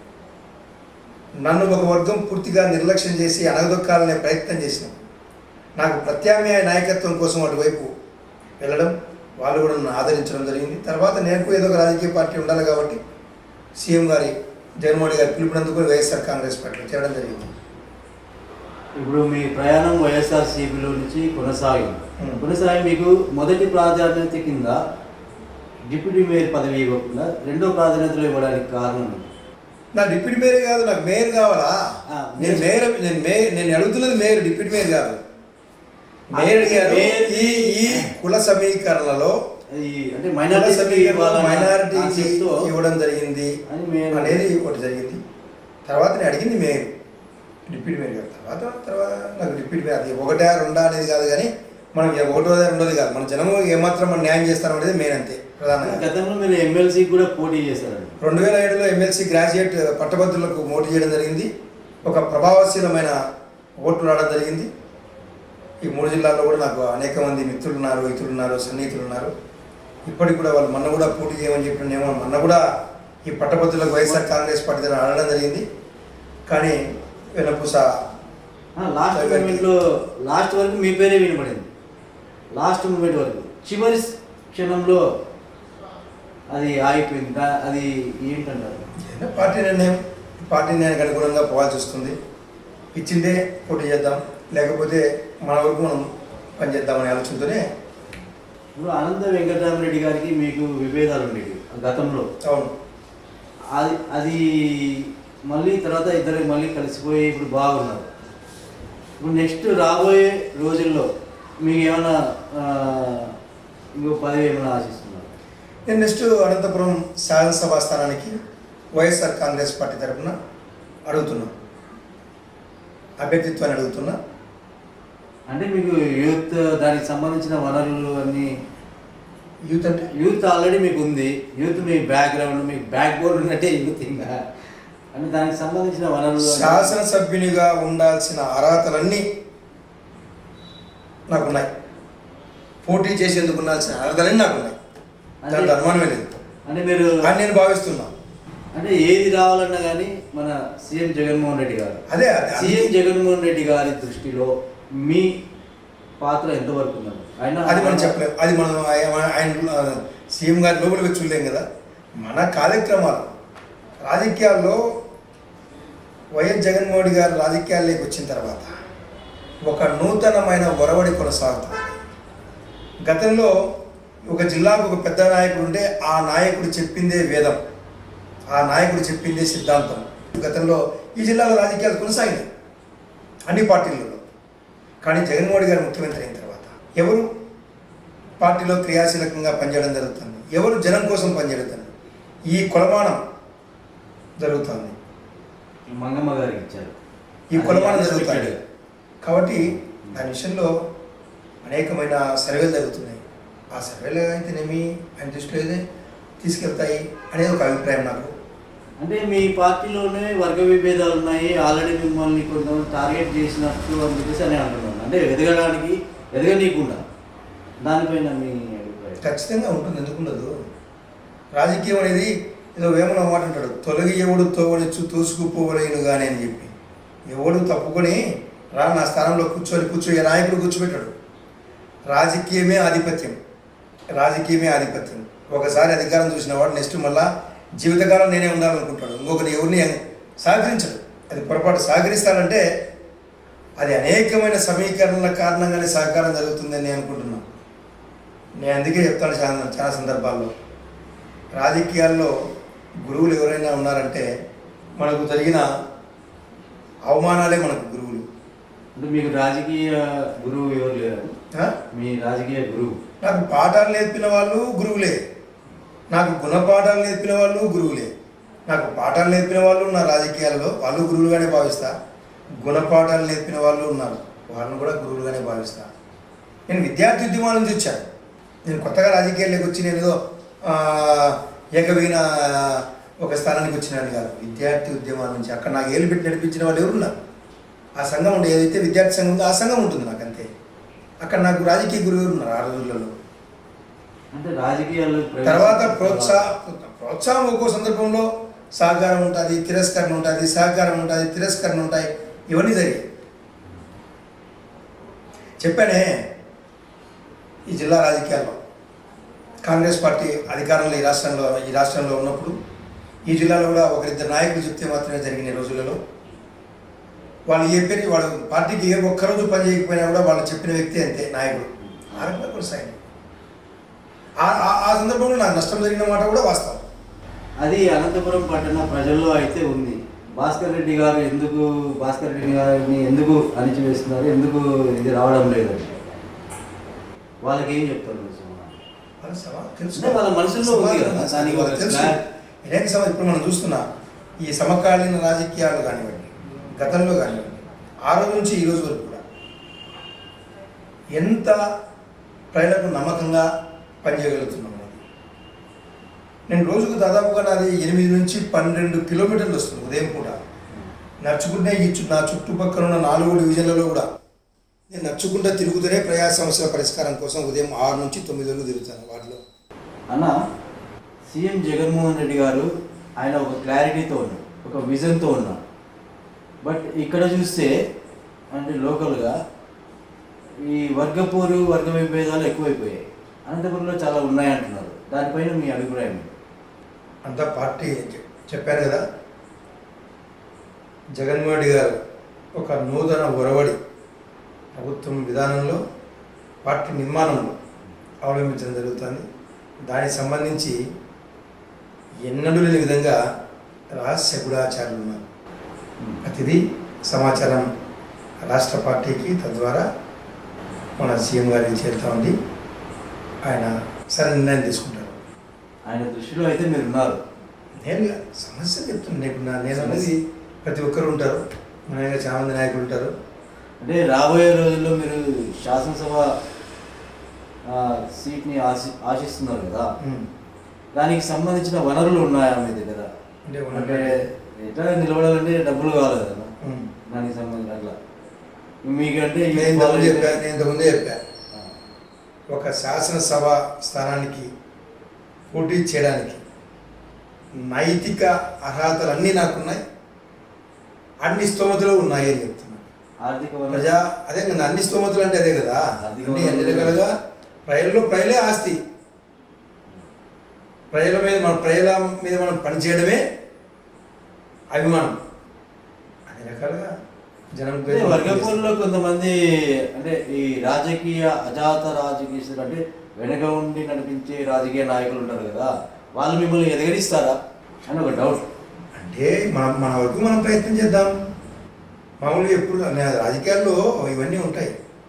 నన్ను ఒక వర్గం పూర్తిగా నిర్లక్ష్యం చేసి అనగదొక్కాలనే ప్రయత్నం చేసినప్పుడు నాకు ప్రత్యామ్నాయ నాయకత్వం కోసం అటువైపు వెళ్ళడం, వాళ్ళు కూడా నన్ను ఆదరించడం జరిగింది. తర్వాత నేను ఏదో ఒక రాజకీయ పార్టీ ఉండాలి కాబట్టి సీఎం గారి జగన్మోహన్ రెడ్డి గారి పిలుపునందుకు వైఎస్ఆర్ కాంగ్రెస్ పార్టీలో చేరడం జరిగింది. ఇప్పుడు మీ ప్రయాణం వైఎస్ఆర్సీపీలో నుంచి కొనసాగింది. కొనసాగి మీకు మొదటి ప్రాధాన్యత కింద డిప్యూటీ మేయర్ పదవి ఇవ్వకుండా రెండో ప్రాధాన్యతలో ఇవ్వడానికి కారణం? నా డిప్యూటీ మేయర్ కాదు, నాకు మేయర్ కావాలా? నేను మేయర్ నేను మేయర్ నేను అడుగుతున్నది మేయర్, డిప్యూటీ మేయర్ కాదు. మేయర్ అడిగారు. ఈ ఈ కుల సమీకరణలో అంటే మైనారిటీ మైనారిటీకి ఇవ్వడం జరిగింది అనేది ఒకటి జరిగింది. తర్వాత నేను అడిగింది మేయర్, డిప్యూటీ మేయర్ గారు. తర్వాత తర్వాత నాకు డిప్యూటీ మేయర్ అది ఒకటా రెండా అనేది కాదు, కానీ మనం ఒకటోది రెండోది కాదు, మన జనము ఏమాత్రం మనం న్యాయం చేస్తాం అనేది మెయిన్ అంతే ప్రధానంగా. గతంలో మీరు ఎమ్మెల్సీ కూడా పోటీ చేశారండి. రెండు వేల ఏడులో ఎమ్మెల్సీ గ్రాడ్యుయేట్ పట్టభద్రులకు పోటీ చేయడం జరిగింది. ఒక ప్రభావశీలమైన ఓట్లు రావడం జరిగింది. ఈ మూడు జిల్లాల్లో కూడా నాకు అనేక మంది మిత్రులు ఉన్నారు, ఇతరులు ఉన్నారు, సన్నిహితులు ఉన్నారు. ఇప్పటికి కూడా వాళ్ళు మొన్న కూడా పోటీ చేయమని చెప్పినేమో మొన్న కూడా ఈ పట్టభద్రులకు వైఎస్ఆర్ కాంగ్రెస్ పార్టీ దగ్గర ఆడడం జరిగింది. కానీ వెనపూస లాస్ట్ మూమెంట్లో లాస్ట్ వరకు మీ పేరే వినపడింది. లాస్ట్ మూమెంట్ వరకు చివరి క్షణంలో అది ఆగిపోయింది. అది ఏంటంటారు? పార్టీ నిర్ణయం, పార్టీ నిర్ణయానికి అనుగుణంగా పోవాల్సి వస్తుంది. ఇచ్చిందే పోటీ చేద్దాం, లేకపోతే మన వరకు మనం పనిచేద్దామనే ఆలోచనతోనే. ఇప్పుడు అనంత వెంకటరామరెడ్డి గారికి మీకు విభేదాలు ఉండేవి గతంలో. అవును. అది అది మళ్ళీ తర్వాత ఇద్దరు మళ్ళీ కలిసిపోయి ఇప్పుడు బాగున్నారు. ఇప్పుడు నెక్స్ట్ రాబోయే రోజుల్లో మీకు ఏమైనా ఇంకో పదవి ఏమైనా ఆశిస్తున్నారు? నేను నెక్స్ట్ అనంతపురం శాసనసభ స్థానానికి వైఎస్ఆర్ కాంగ్రెస్ పార్టీ తరఫున అడుగుతున్నా, అభ్యర్థిత్వాన్ని అడుగుతున్నా. అంటే మీకు యూత్ దానికి సంబంధించిన వనరులు అన్నీ యూత్ అంటే యూత్ ఆల్రెడీ మీకు ఉంది, యూత్ మీ బ్యాక్గ్రౌండ్ మీకు బ్యాక్ బోర్డ్ ఉన్నట్టే యూత్ ఇంకా అంటే దానికి సంబంధించిన వనరులు శాసనసభ్యునిగా ఉండాల్సిన అర్హతలన్నీ నాకున్నాయి, పోటీ చేసేందుకు ఉండాల్సిన అర్హతలన్నీ నాకున్నాయి, దాంట్లో అనుమానమే లేదు అంటే మీరు అని నేను భావిస్తున్నా. అంటే ఏది రావాలన్నా కానీ మన సీఎం జగన్మోహన్ రెడ్డి గారు అదే సీఎం జగన్మోహన్ రెడ్డి గారి దృష్టిలో మీ పాత్ర ఎంతవరకు ఉన్నారు? ఆయన అది మనం చెప్పలేము, అది మనం ఆయన సీఎం గారి లోపలికి చూడలేం కదా. మన కార్యక్రమాలు రాజకీయాల్లో వైఎస్ జగన్మోహన్ రెడ్డి గారు రాజకీయాల్లోకి వచ్చిన తర్వాత ఒక నూతనమైన ఒరవడి కొనసాగుతుంది. గతంలో ఒక జిల్లాకు ఒక పెద్ద నాయకుడు ఉంటే ఆ నాయకుడు చెప్పిందే వేదం, ఆ నాయకుడు చెప్పిందే సిద్ధాంతం. గతంలో ఈ జిల్లాలో రాజకీయాలు కొనసాగినాయి అన్ని పార్టీలలో. కానీ జగన్మోహన్ రెడ్డి గారు ముఖ్యమంత్రి అయిన తర్వాత ఎవరు పార్టీలో క్రియాశీలకంగా పనిచేయడం జరుగుతుంది, ఎవరు జనం కోసం పనిచేయడం, ఈ కొలమానం జరుగుతుంది, మంగమ్మ గారికి ఇచ్చారు, ఈ కొలమానం జరుగుతుంది. కాబట్టి దాని విషయంలో అనేకమైన సర్వేలు జరుగుతున్నాయి. ఆ సర్వేలు అయితేనేమి ఆయన దృష్టిలో ఏదే తీసుకెళ్తాయి అనేది ఒక అభిప్రాయం నాకు. అంటే మీ పార్టీలోనే వర్గ విభేదాలు ఉన్నాయి, ఆల్రెడీ మిమ్మల్ని కొంచెం టార్గెట్ చేసినట్టు అని చెప్పేసి అని అంటున్నాను. అంటే ఎదగడానికి ఎదగనీయకుండా దానిపైన మీ అభిప్రాయం? ఖచ్చితంగా ఉంటుంది, ఎందుకుండదు. రాజకీయం అనేది ఏదో వేమన మాట అంటాడు, తొలగి ఎవడు తోవడచ్చు తోసుకుపోవలేను కానీ అని చెప్పి. ఎవడు తప్పుకొని రా నా స్థానంలో కూర్చొని కూర్చో నాయకుడు కూర్చోబెట్టాడు. రాజకీయమే ఆధిపత్యం, రాజకీయమే ఆధిపత్యం. ఒకసారి అధికారం చూసిన వాడు నెక్స్ట్ మళ్ళా జీవితకాలం నేనే ఉండాలనుకుంటాడు, ఇంకొకటి ఎవరిని సహకరించడు. అది పొరపాటు. సహకరిస్తానంటే అది అనేకమైన సమీకరణల కారణంగానే సహకారం జరుగుతుందని నేను అనుకుంటున్నాను. నేను అందుకే చెప్తాను చాలా చాలా సందర్భాల్లో, రాజకీయాల్లో గురువులు ఎవరైనా ఉన్నారంటే మనకు జరిగిన అవమానాలే మనకు గురువులు. అంటే మీకు రాజకీయ గురువు ఎవరు లేరు? మీ రాజకీయ గురువు నాకు పాఠాలు నేర్పిన వాళ్ళు గురువులే, నాకు గుణపాఠాలు నేర్పిన వాళ్ళు గురువులే. నాకు పాఠాలు నేర్పిన వాళ్ళు నా రాజకీయాల్లో వాళ్ళు గురువులుగానే భావిస్తా, గుణపాఠాలు నేర్పిన వాళ్ళు ఉన్నారు వాళ్ళని కూడా గురువులుగానే భావిస్తా. నేను విద్యార్థి ఉద్యమాల నుంచి వచ్చాను, నేను కొత్తగా రాజకీయాల్లోకి వచ్చి నేను ఏదో ఏకవీన ఒక స్థానానికి వచ్చినాను కాదు. విద్యార్థి ఉద్యమాల నుంచి అక్కడ నాకు ఏలు పెట్టి నడిపించిన వాళ్ళు ఎవరున్నారు? ఆ సంఘం ఉండే ఏదైతే విద్యార్థి సంఘం ఉందో ఆ సంఘం ఉంటుంది నాకు, అంతే. అక్కడ నాకు రాజకీయ గురువు ఉన్నారు ఆ రోజులలో. అంటే రాజకీయాలు తర్వాత ప్రోత్సాహ ప్రోత్సాహం ఒక్కో సందర్భంలో సహకారం ఉంటుంది, తిరస్కరణ ఉంటుంది, సహకారం ఉంటుంది, తిరస్కరణ ఉంటాయి, ఇవన్నీ జరిగాయి. చెప్పానే ఈ జిల్లా రాజకీయాల్లో కాంగ్రెస్ పార్టీ అధికారంలో ఈ రాష్ట్రంలో ఈ రాష్ట్రంలో ఉన్నప్పుడు ఈ జిల్లాలో కూడా ఒకరిద్దరు నాయకులు చెప్తే మాత్రమే జరిగిన రోజులలో వాళ్ళు ఏ పేరు వాడు పార్టీకి ఏ ఒక్కరోజు పని చేయకపోయినా కూడా వాళ్ళు చెప్పిన వ్యక్తి అంతే నాయకుడు. ఆ రకంగా కొనసాగింది. ఆ సందర్భంలో నాకు నష్టం జరిగిన మాట కూడా వాస్తవం. అది అనంతపురం పట్టణ ప్రజల్లో అయితే ఉంది. భాస్కర్ రెడ్డి గారు ఎందుకు భాస్కర్ రెడ్డి గారిని ఎందుకు అణిచివేస్తున్నారు, ఎందుకు ఇది రావడం లేదు, వాళ్ళకి ఏం చెప్తారు? వాళ్ళ మనసులో తెలుసు. అనేక సమ ఇప్పుడు మనం చూస్తున్నా ఈ సమకాలీన రాజకీయాలు కానివ్వండి, గతంలో కానివ్వండి, ఆ రోజు నుంచి ఈ రోజు వరకు కూడా ఎంత ప్రజలకు నమ్మకంగా పనిచేయగలుగుతున్నాం అనేది. నేను రోజుకు దాదాపుగా నాది ఎనిమిది నుంచి పన్నెండు కిలోమీటర్లు వస్తుంది ఉదయం పూట. నడుచుకుంటే ఈ నా చుట్టుపక్కల ఉన్న నాలుగు డివిజన్లలో కూడా నేను నడుచుకుంటూ తిరుగుతూనే ప్రజా సమస్యల పరిష్కారం కోసం ఉదయం ఆరు నుంచి తొమ్మిది వరకు తిరుగుతాను వాటిలో. అన్న, సీఎం జగన్మోహన్ రెడ్డి గారు ఆయన ఒక క్లారిటీతో ఉన్నారు, ఒక విజన్తో ఉన్నారు. బట్ ఇక్కడ చూస్తే అంటే లోకల్గా ఈ వర్గపోరు వర్గ విభేదాలు ఎక్కువైపోయాయి. అనంతపురంలో చాలా ఉన్నాయంటున్నారు, దానిపైన మీ అభిప్రాయం? అంతా పార్టీ చెప్పారు కదా, జగన్మోహన్ రెడ్డి గారు ఒక నూతన ఒరవడి ప్రభుత్వం విధానంలో పార్టీ నిర్మాణంలో అవలంబించడం జరుగుతుంది. దానికి సంబంధించి ఎన్నడూ లేని విధంగా రహస్య గుడాచారులు ఉన్నారు. ప్రతిదీ సమాచారం రాష్ట్ర పార్టీకి తద్వారా మన సీఎం గారికి చేరుతా ఉంది. ఆయన సరైన నిర్ణయం తీసుకుంటారు. ఆయన దృష్టిలో అయితే మీరు ఉన్నారు. నేను సమస్య చెప్తున్నాను. ఇప్పుడు నా నేను అనేది ప్రతి ఒక్కరు ఉంటారు, మన దగ్గర చాలా మంది నాయకులు ఉంటారు. అంటే రాబోయే రోజుల్లో మీరు శాసనసభ సీట్ని ఆశి ఆశిస్తున్నారు కదా, దానికి సంబంధించిన వనరులు ఉన్నాయా మీ దగ్గర? అంటే ఎట్లా నిలబడాలంటే డబ్బులు కావాలి కదా, దానికి సంబంధించి అట్లా మీకంటే నేను ఇంతకుముందు చెప్పాను నేను ఇంతకుముందే చెప్పాను ఒక శాసనసభ స్థానానికి పోటీ చేయడానికి నైతిక అర్హతలు అన్నీ నాకున్నాయి, అన్ని స్తోమతలు ఉన్నాయి అని చెప్తున్నాను. ఆర్థిక ప్రజా అదే కదా, అన్ని స్తోమతలు అంటే అదే కదా, అన్ని అన్ని రకాలుగా ప్రజల్లో ప్రజలే ఆస్తి. ప్రజల మీద మన ప్రజల మీద మనం పనిచేయడమే అభిమానం. అన్ని రకాలుగా జనం వర్గపోల్లో కొంతమంది అంటే ఈ రాజకీయ అజాత రాజకీయ అంటే వెనక ఉండి నడిపించే రాజకీయ నాయకులు ఉంటారు కదా, వాళ్ళు మిమ్మల్ని ఎదగడిస్తారా అని ఒక డౌట్. అంటే మన మన వరకు మనం ప్రయత్నం చేద్దాం. మామూలుగా ఎప్పుడు రాజకీయాల్లో ఇవన్నీ ఉంటాయి.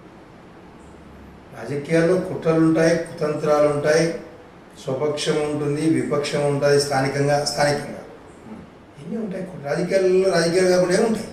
రాజకీయాల్లో కుట్రలు ఉంటాయి, కుతంత్రాలు ఉంటాయి, స్వపక్షం ఉంటుంది, విపక్షం ఉంటుంది, స్థానికంగా స్థానికంగా ఇవన్నీ ఉంటాయి. రాజకీయాల్లో రాజకీయాలు కాకుండా ఏముంటాయి?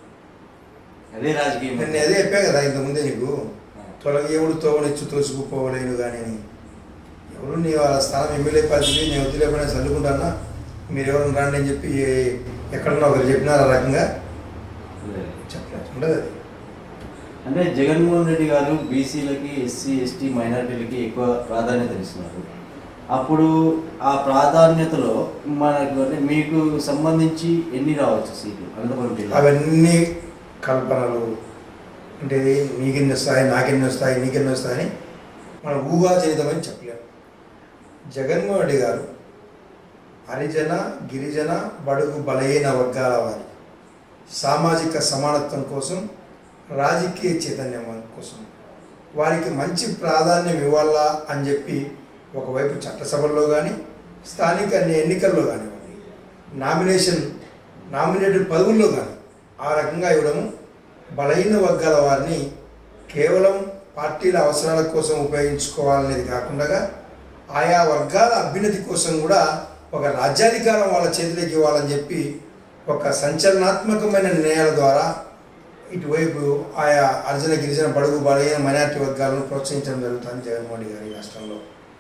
అదే రాజకీయం. నేను అదే చెప్పా కదా ఇంతకుముందే నీకు, తొలగి ఎవడు తోవనిచ్చు తోసుకుపోవలేను కానీ అని. ఎవరు నీ వాళ్ళ స్థానం ఎమ్మెల్యే పరిస్థితి నేను వద్దు లేకుండా చల్లుకుంటానా, మీరు ఎవరు రండి అని చెప్పి ఎక్కడన్నా ఒకరు చెప్పినారు ఆ రకంగా చెప్పలేదు, ఉండదు అది. అంటే జగన్మోహన్ రెడ్డి గారు బీసీలకి, ఎస్సీ ఎస్టీ మైనారిటీలకి ఎక్కువ ప్రాధాన్యత ఇస్తున్నారు. అప్పుడు ఆ ప్రాధాన్యతలో మనకు అంటే మీకు సంబంధించి ఎన్ని రావచ్చు సీట్లు అనంతపురం జిల్లా? అవన్నీ కల్పనలు. అంటే నీకెన్ని వస్తాయి, నాకెన్ని వస్తాయి, నీకెన్ని వస్తాయని మనం ఊహాజనితమని చెప్పలేము. జగన్మోహన్ రెడ్డి గారు హరిజన, గిరిజన, బడుగు బలహీన వర్గాల వారి సామాజిక సమానత్వం కోసం, రాజకీయ చైతన్యం కోసం వారికి మంచి ప్రాధాన్యం ఇవ్వాలా అని చెప్పి ఒకవైపు చట్టసభల్లో కానీ స్థానిక ఎన్నికల్లో కానివ్వండి, నామినేషన్ నామినేటెడ్ పదవుల్లో కానీ ఆ రకంగా ఇవ్వడము, బలహీన వర్గాల వారిని కేవలం పార్టీల అవసరాల కోసం ఉపయోగించుకోవాలనేది కాకుండా ఆయా వర్గాల అభ్యున్నతి కోసం కూడా ఒక రాజ్యాధికారం వాళ్ళ చేతిలోకి ఇవ్వాలని చెప్పి ఒక సంచలనాత్మకమైన నిర్ణయాల ద్వారా ఇటువైపు ఆయా అర్జున, గిరిజన, బడుగు బలహీన మైనార్టీ వర్గాలను ప్రోత్సహించడం జరుగుతుంది జగన్మోహన్ రెడ్డి గారి రాష్ట్రంలో.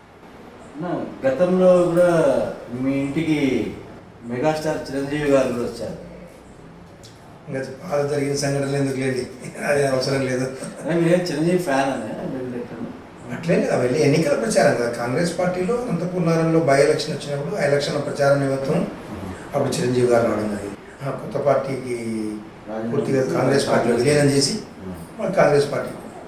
గతంలో కూడా మీ ఇంటికి మెగాస్టార్ చిరంజీవి గారు కూడా వచ్చారు. ఇంకా బాధ జరిగిన సంఘటనలు ఎందుకు లేదు, అది అవసరం లేదు. మీరేం చిరంజీవి ఫ్యాన్ అనే అట్లనే కదా వెళ్ళి ఎన్నికల ప్రచారం కదా. కాంగ్రెస్ పార్టీలో అనంతపురం బై ఎలక్షన్ వచ్చినప్పుడు ఆ ఎలక్షన్ ప్రచారం నిమిత్తం అప్పుడు చిరంజీవి గారు రావడం జరిగింది. కొత్త పార్టీకి పూర్తిగా కాంగ్రెస్ పార్టీలో విలీనం చేసి మన కాంగ్రెస్ పార్టీ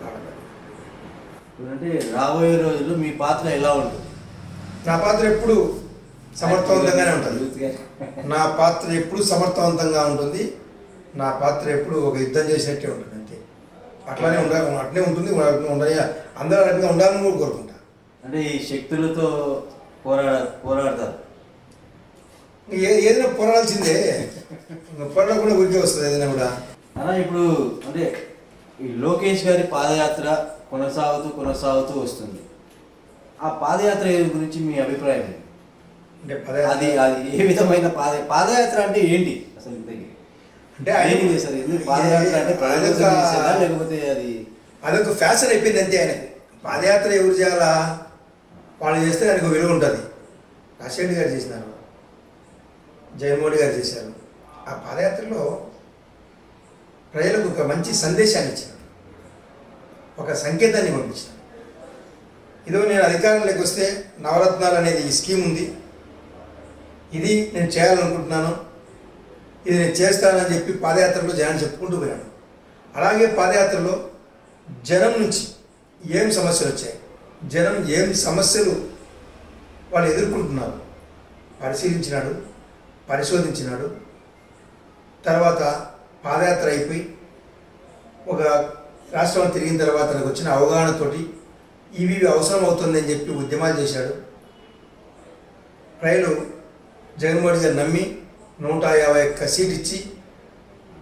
అంటే రాబోయే రోజుల్లో మీ పాత్ర ఎలా ఉంటుంది? నా పాత్ర ఎప్పుడు సమర్థవంతంగానే ఉంటుంది. నా పాత్ర ఎప్పుడు సమర్థవంతంగా ఉంటుంది. నా పాత్ర ఎప్పుడు ఒక యుద్ధం చేసినట్టే ఉంటుంది. అంతే, అట్లానే ఉండ అట్నే ఉంటుంది. ఉండాలి, అందరూ రకంగా ఉండాలని కూడా కోరుకుంటా. అంటే ఈ శక్తులతో పోరాడ పోరాడతారు ఏ ఏదైనా పోరాడాల్సిందే, పోరాడకుండా ఊరికే వస్తుంది ఏదైనా కూడా. అలా ఇప్పుడు అంటే ఈ లోకేష్ గారి పాదయాత్ర కొనసాగుతూ కొనసాగుతూ వస్తుంది. ఆ పాదయాత్ర గురించి మీ అభిప్రాయం అంటే అది అది ఏ విధమైన పాద పాదయాత్ర అంటే ఏంటి అసలు? అంటే ఆయన సార్ ఎందుకు పాదయాత్ర అంటే లేకపోతే అది అదొక ఫ్యాషన్ అయిపోయింది అంతే. ఆయన పాదయాత్ర ఎవరు చేయాలా, వాళ్ళు చేస్తే ఆయనకు విలువ ఉంటుంది. రాజశేఖర్ గారు చేసినారు, జగన్మోహన్ గారు చేశారు. ఆ పాదయాత్రలో ప్రజలకు ఒక మంచి సందేశాన్ని ఇచ్చారు, ఒక సంకేతాన్ని పంపించారు. ఇదో నేను అధికారంలోకి వస్తే నవరత్నాలు అనేది ఈ స్కీమ్ ఉంది, ఇది నేను చేయాలనుకుంటున్నాను, ఇది నేను చేస్తానని చెప్పి పాదయాత్రలో జనం చెప్పుకుంటూ పోయాను. అలాగే పాదయాత్రలో జనం నుంచి ఏం సమస్యలు వచ్చాయి, జనం ఏం సమస్యలు వాళ్ళు ఎదుర్కొంటున్నారు పరిశీలించినాడు, పరిశోధించినాడు. తర్వాత పాదయాత్ర అయిపోయి ఒక రాష్ట్రం తిరిగిన తర్వాత నాకు వచ్చిన అవగాహనతోటి ఇవి అవసరం అవుతుందని చెప్పి ఉద్యమాలు చేశాడు. ప్రజలు జగన్మోహన్ గారు నమ్మి నూట యాభై ఒక్క సీట్ ఇచ్చి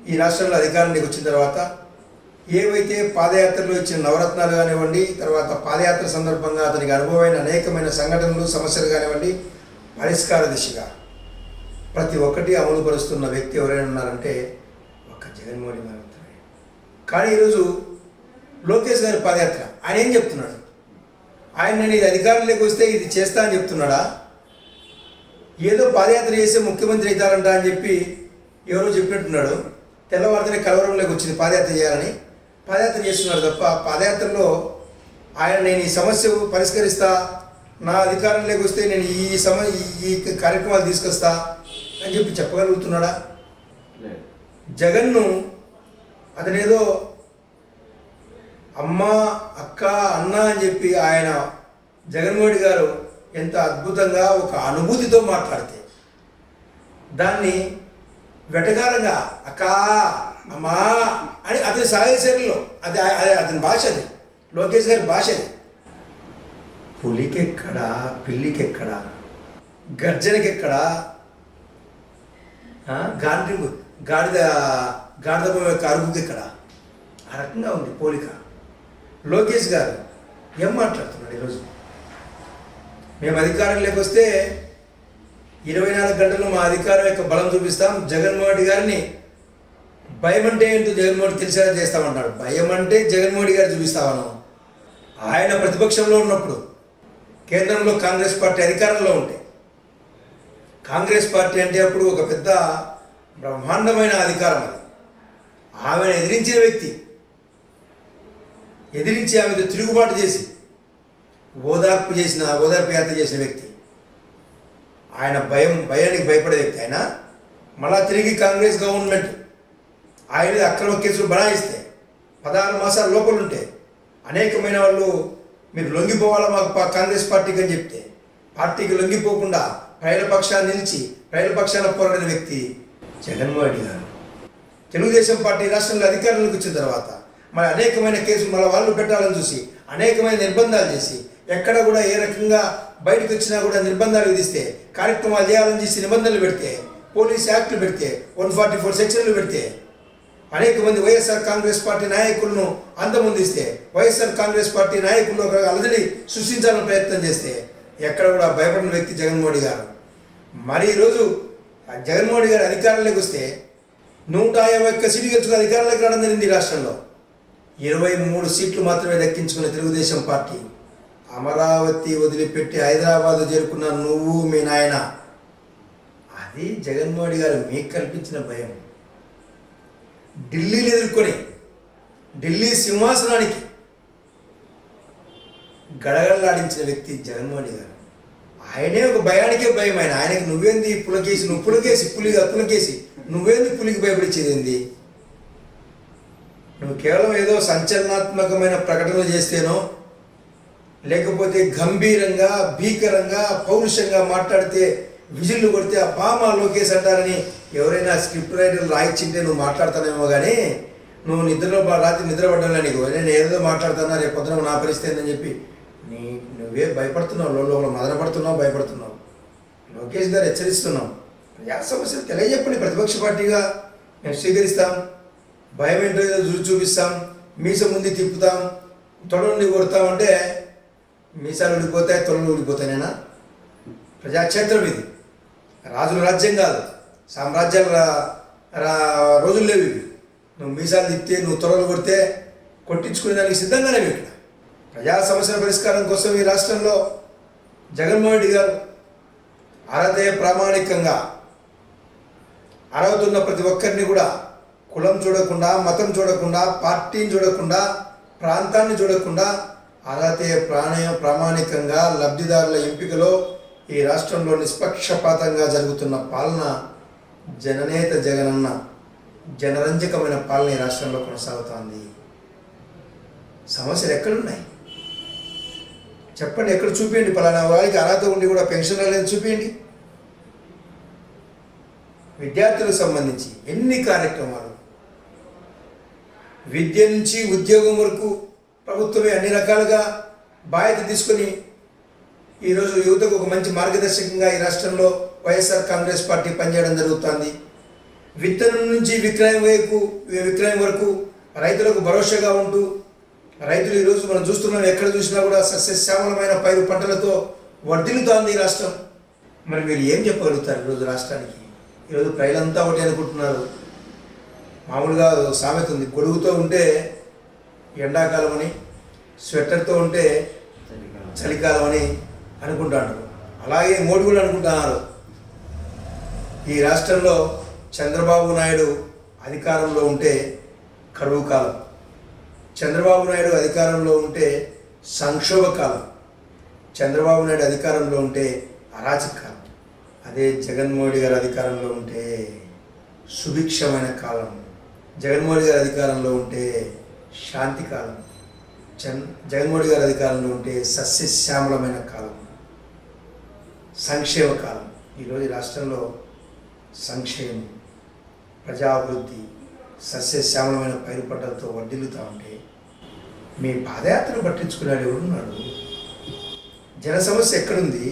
ఈ రాష్ట్రంలో అధికారానికి వచ్చిన తర్వాత ఏవైతే పాదయాత్రలో ఇచ్చిన నవరత్నాలు కానివ్వండి, తర్వాత పాదయాత్ర సందర్భంగా అతనికి అనుభవమైన అనేకమైన సంఘటనలు సమస్యలు కానివ్వండి, పరిష్కార దిశగా ప్రతి ఒక్కటి అమలు పరుస్తున్న వ్యక్తి ఎవరైనా ఉన్నారంటే ఒక్క జగన్మోహన్ రెడ్డి మాత్రమే. కానీ ఈరోజు లోకేష్ గారి పాదయాత్ర ఆయన ఏం చెప్తున్నాడు? ఆయన నేను ఇది అధికారంలోకి వస్తే ఇది చేస్తా అని చెప్తున్నాడా? ఏదో పాదయాత్ర చేస్తే ముఖ్యమంత్రి అవుతారంట అని చెప్పి ఎవరో చెప్పినట్టున్నాడు. తెల్లవారితేనే కలవరంలోకి వచ్చింది పాదయాత్ర చేయాలని. పాదయాత్ర చేస్తున్నాడు తప్ప పాదయాత్రలో ఆయన నేను ఈ సమస్య పరిష్కరిస్తా, నా అధికారంలోకి వస్తే నేను ఈ సమ ఈ కార్యక్రమాలు తీసుకొస్తా అని చెప్పి చెప్పగలుగుతున్నాడా? జగన్ను అతనేదో అమ్మ, అక్క, అన్న అని చెప్పి ఆయన జగన్మోహన్ రెడ్డి గారు ఎంత అద్భుతంగా ఒక అనుభూతితో మాట్లాడితే దాన్ని వెటకారంగా అక్క, అమ్మా అని అతని సాగేశ్వరిలో అది అతని భాష, అది లోకేష్ గారి భాష. అది పులికెక్కడా, పిల్లికెక్కడా, గర్జనకెక్కడా, గాడి గాడిద గాడిద యొక్క అరుగుకి ఎక్కడా, ఆ రకంగా ఉంది పోలిక. లోకేష్ గారు ఏం మాట్లాడుతున్నాడు ఈరోజు? మేము అధికారంలోకి వస్తే ఇరవై నాలుగు గంటలు మా అధికారం యొక్క బలం చూపిస్తాం, జగన్మోహన్ రెడ్డి గారిని భయం అంటే ఏంటో జగన్మోహన్ రెడ్డి తెలిసేలా చేస్తామన్నాడు. భయం అంటే జగన్మోహన్ రెడ్డి గారు చూపిస్తామను. ఆయన ప్రతిపక్షంలో ఉన్నప్పుడు కేంద్రంలో కాంగ్రెస్ పార్టీ అధికారంలో ఉంటే, కాంగ్రెస్ పార్టీ అంటే అప్పుడు ఒక పెద్ద బ్రహ్మాండమైన అధికారం. అది ఆమెను ఎదిరించిన వ్యక్తి, ఎదిరించి ఆమెతో తిరుగుబాటు చేసి ఓదార్పు చేసిన ఓదార్పు యాత్ర చేసిన వ్యక్తి ఆయన. భయం భయానికి భయపడే వ్యక్తి ఆయన. మళ్ళా తిరిగి కాంగ్రెస్ గవర్నమెంట్ ఆయన అక్రమ కేసులు బనాయిస్తే పదహారు మాసాల లోపల ఉంటే అనేకమైన వాళ్ళు మీరు లొంగిపోవాలా మాకు కాంగ్రెస్ పార్టీకి అని చెప్తే పార్టీకి లొంగిపోకుండా ప్రజల పక్షాన్ని నిలిచి ప్రజల పక్షాన పోరాడిన వ్యక్తి జగన్మోహన్ రెడ్డి గారు. తెలుగుదేశం పార్టీ రాష్ట్రంలో అధికారంలోకి వచ్చిన తర్వాత మరి అనేకమైన కేసులు మళ్ళీ వాళ్ళు పెట్టాలని చూసి అనేకమైన నిర్బంధాలు చేసి ఎక్కడ కూడా ఏ రకంగా బయటకు వచ్చినా కూడా నిర్బంధాలు విధిస్తే, కార్యక్రమాలు చేయాలని చేసి నిబంధనలు పెడితే, పోలీస్ యాక్టులు పెడితే, వన్ ఫార్టీ ఫోర్ సెక్షన్లు పెడితే, అనేక మంది వైఎస్ఆర్ కాంగ్రెస్ పార్టీ నాయకులను అంతమొందిస్తే, వైఎస్ఆర్ కాంగ్రెస్ పార్టీ నాయకులను ఒక అలజడి సృష్టించాలని ప్రయత్నం చేస్తే ఎక్కడ కూడా భయపడిన వ్యక్తి జగన్మోహన్ రెడ్డి గారు. మరి ఈరోజు జగన్మోహన్ రెడ్డి గారు అధికారంలోకి వస్తే నూట యాభై ఒక్క సీట్లు గెలుచుకుని అధికారంలోకి రావడం జరిగింది. ఈ రాష్ట్రంలో ఇరవై మూడు సీట్లు మాత్రమే దక్కించుకున్న తెలుగుదేశం పార్టీ అమరావతి వదిలిపెట్టి హైదరాబాద్ చేరుకున్న నువ్వు మీ నాయన. అది జగన్మోహన్ రెడ్డి గారు మీకు కల్పించిన భయం. ఢిల్లీని ఎదుర్కొని ఢిల్లీ సింహాసనానికి గడగడలాడించిన వ్యక్తి జగన్మోహన్ రెడ్డి గారు. ఆయనే ఒక భయానికే భయం. ఆయన ఆయనకి నువ్వేంది పులకేసి, నువ్వు పులకేసి పులిగా పులకేసి నువ్వేంది పులికి భయపడిచ్చేది? నువ్వు కేవలం ఏదో సంచలనాత్మకమైన ప్రకటనలు చేస్తేనో లేకపోతే గంభీరంగా భీకరంగా పౌరుషంగా మాట్లాడితే విజిల్లు కొడితే ఆ పామా లోకేష్ అంటారని ఎవరైనా స్క్రిప్ట్ రైటర్లు రాయించింటే నువ్వు మాట్లాడతానేమో కానీ నువ్వు నిద్రలో రాత్రి నిద్రపడ్డా నీకు నేను ఏదో మాట్లాడుతున్నా రేపు పొద్దున నా పరిస్థితి ఏందని చెప్పి నీ నువ్వే భయపడుతున్నావు, లోపల మదనపడుతున్నావు, భయపడుతున్నావు. లోకేష్ గారు హెచ్చరిస్తున్నాం, ప్రజా సమస్యలు తెలియజెప్పండి. ప్రతిపక్ష పార్టీగా మేము స్వీకరిస్తాం, భయం ఏంటో ఏదో రుచి చూపిస్తాం, మీస ముందు తిప్పుతాం, తొడలు కొడతామంటే మీసాలు ఊడిపోతాయి, తొడలు ఊడిపోతాయినా? ప్రజాక్షేత్రం ఇది, రాజుల రాజ్యం కాదు, సామ్రాజ్యాల రోజులు లేవు ఇవి. నువ్వు మీసాలు తిప్పితే నువ్వు తొడలు కొడితే కొట్టించుకునే దానికి సిద్ధంగానే ఇక్కడ. ప్రజా సమస్యల పరిష్కారం కోసం ఈ రాష్ట్రంలో జగన్మోహన్ రెడ్డి గారు అర్హతే ప్రామాణికంగా అర్హతున్న ప్రతి ఒక్కరిని కూడా కులం చూడకుండా, మతం చూడకుండా, పార్టీని చూడకుండా, ప్రాంతాన్ని చూడకుండా అర్హతే ప్రాణ ప్రామాణికంగా లబ్ధిదారుల ఎంపికలో ఈ రాష్ట్రంలో నిష్పక్షపాతంగా జరుగుతున్న పాలన జననేత జగనన్న జనరంజకమైన పాలన ఈ రాష్ట్రంలో కొనసాగుతోంది. సమస్యలు ఎక్కడున్నాయి చెప్పండి, ఎక్కడ చూపించండి. పలానా వారికి అర్హత ఉండి కూడా పెన్షన్ రాలేదు చూపించండి. విద్యార్థులకు సంబంధించి ఎన్ని కార్యక్రమాలు, విద్య నుంచి ఉద్యోగం వరకు ప్రభుత్వమే అన్ని రకాలుగా బాధ్యత తీసుకొని ఈరోజు యువతకు ఒక మంచి మార్గదర్శకంగా ఈ రాష్ట్రంలో వైఎస్ఆర్ కాంగ్రెస్ పార్టీ పనిచేయడం జరుగుతుంది. విత్తనం నుంచి విక్రయం వైపు విక్రయం వరకు రైతులకు భరోసాగా ఉంటూ రైతులు ఈరోజు మనం చూస్తున్నాం, ఎక్కడ చూసినా కూడా సస్యశ్యామలమైన పైరు పంటలతో వర్ధిల్లుతోంది ఈ రాష్ట్రం. మరి మీరు ఏం చెప్పగలుగుతారు ఈరోజు రాష్ట్రానికి? ఈరోజు ప్రజలంతా ఒకటి అనుకుంటున్నారు. మామూలుగా సామెత ఉంది, గొడుగుతో ఉంటే ఎండాకాలం అని, స్వెట్టర్తో ఉంటే చలికాలం అని అనుకుంటారు. అలాగే మోడీ కూడా అనుకుంటున్నారు. ఈ రాష్ట్రంలో చంద్రబాబు నాయుడు అధికారంలో ఉంటే కరువు కాలం, చంద్రబాబు నాయుడు అధికారంలో ఉంటే సంక్షోభ కాలం, చంద్రబాబు నాయుడు అధికారంలో ఉంటే అరాచక కాలం. అదే జగన్మోహన్ గారి అధికారంలో ఉంటే సుభిక్షమైన కాలం, జగన్మోహన్ గారి అధికారంలో ఉంటే శాంతి కాలం, జన్ జగన్మోహన్ గారి అధికారంలో ఉంటే సస్యశ్యామలమైన కాలం, సంక్షేమ కాలం. ఈరోజు రాష్ట్రంలో సంక్షేమం, ప్రజాభివృద్ధి, సస్యశ్యామలమైన పైరు పంటలతో వర్ధిల్లుతూ ఉంటే మీ పాదయాత్రను పట్టించుకున్నాడు ఎవరున్నాడు? జన సమస్య ఎక్కడుంది?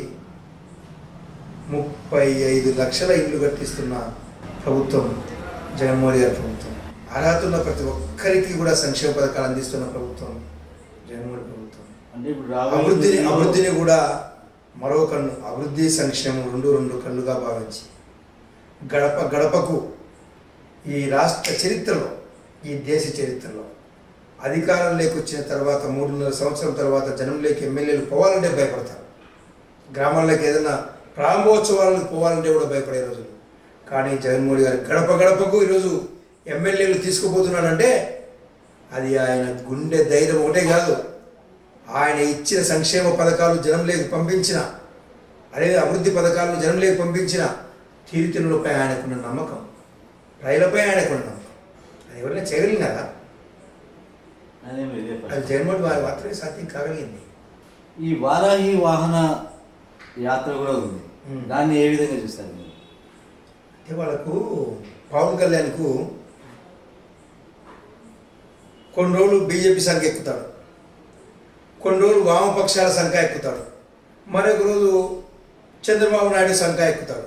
ముప్పై ఐదు లక్షల ఇళ్ళు కట్టిస్తున్న ప్రభుత్వం జగన్మోహన్ గారి ప్రభుత్వం. అర్హత ఉన్న ప్రతి ఒక్కరికి కూడా సంక్షేమ పథకాలు అందిస్తున్న ప్రభుత్వం జగన్మోహన్ ప్రభుత్వం. అంటే ఇప్పుడు అభివృద్ధిని అభివృద్ధిని కూడా మరో కన్ను, అభివృద్ధి సంక్షేమం రెండు రెండు కళ్ళుగా భావించి గడప గడపకు ఈ రాష్ట్ర చరిత్రలో, ఈ దేశ చరిత్రలో అధికారంలోకి వచ్చిన తర్వాత మూడున్నర సంవత్సరం తర్వాత జనంలోకి ఎమ్మెల్యేలు పోవాలంటే భయపడతారు. గ్రామాల్లోకి ఏదైనా ప్రారంభోత్సవాలకు పోవాలంటే కూడా భయపడే రోజులు. కానీ జగన్మోహన్ గారు గడప గడపకు ఈరోజు ఎమ్మెల్యేలు తీసుకుపోతున్నాడంటే అది ఆయన గుండె ధైర్యం ఒకటే కాదు, ఆయన ఇచ్చిన సంక్షేమ పథకాలు జనంలోకి పంపించిన, అదే అభివృద్ధి పథకాలను జనంలోకి పంపించిన తీరుతెన్నులపై ఆయనకున్న నమ్మకం, ప్రజలపై ఆయనకున్న నమ్మకం. అది ఎవరైనా చేయగలిగినారా? అది జగన్మోహన్ వారి మాత్రమే సాధ్యం కాగలిగింది. ఈ వారాహి వాహన యాత్ర కూడా ఉంది, దాన్ని ఏ విధంగా చూస్తారు మీరు? అంటే వాళ్ళకు పవన్ కళ్యాణ్కు కొన్ని రోజులు బీజేపీ సంఖ్య ఎక్కుతాడు, కొన్ని రోజులు వామపక్షాల సంఖ్య ఎక్కుతాడు, మరొక రోజు చంద్రబాబు నాయుడు సంఖ్య ఎక్కుతాడు.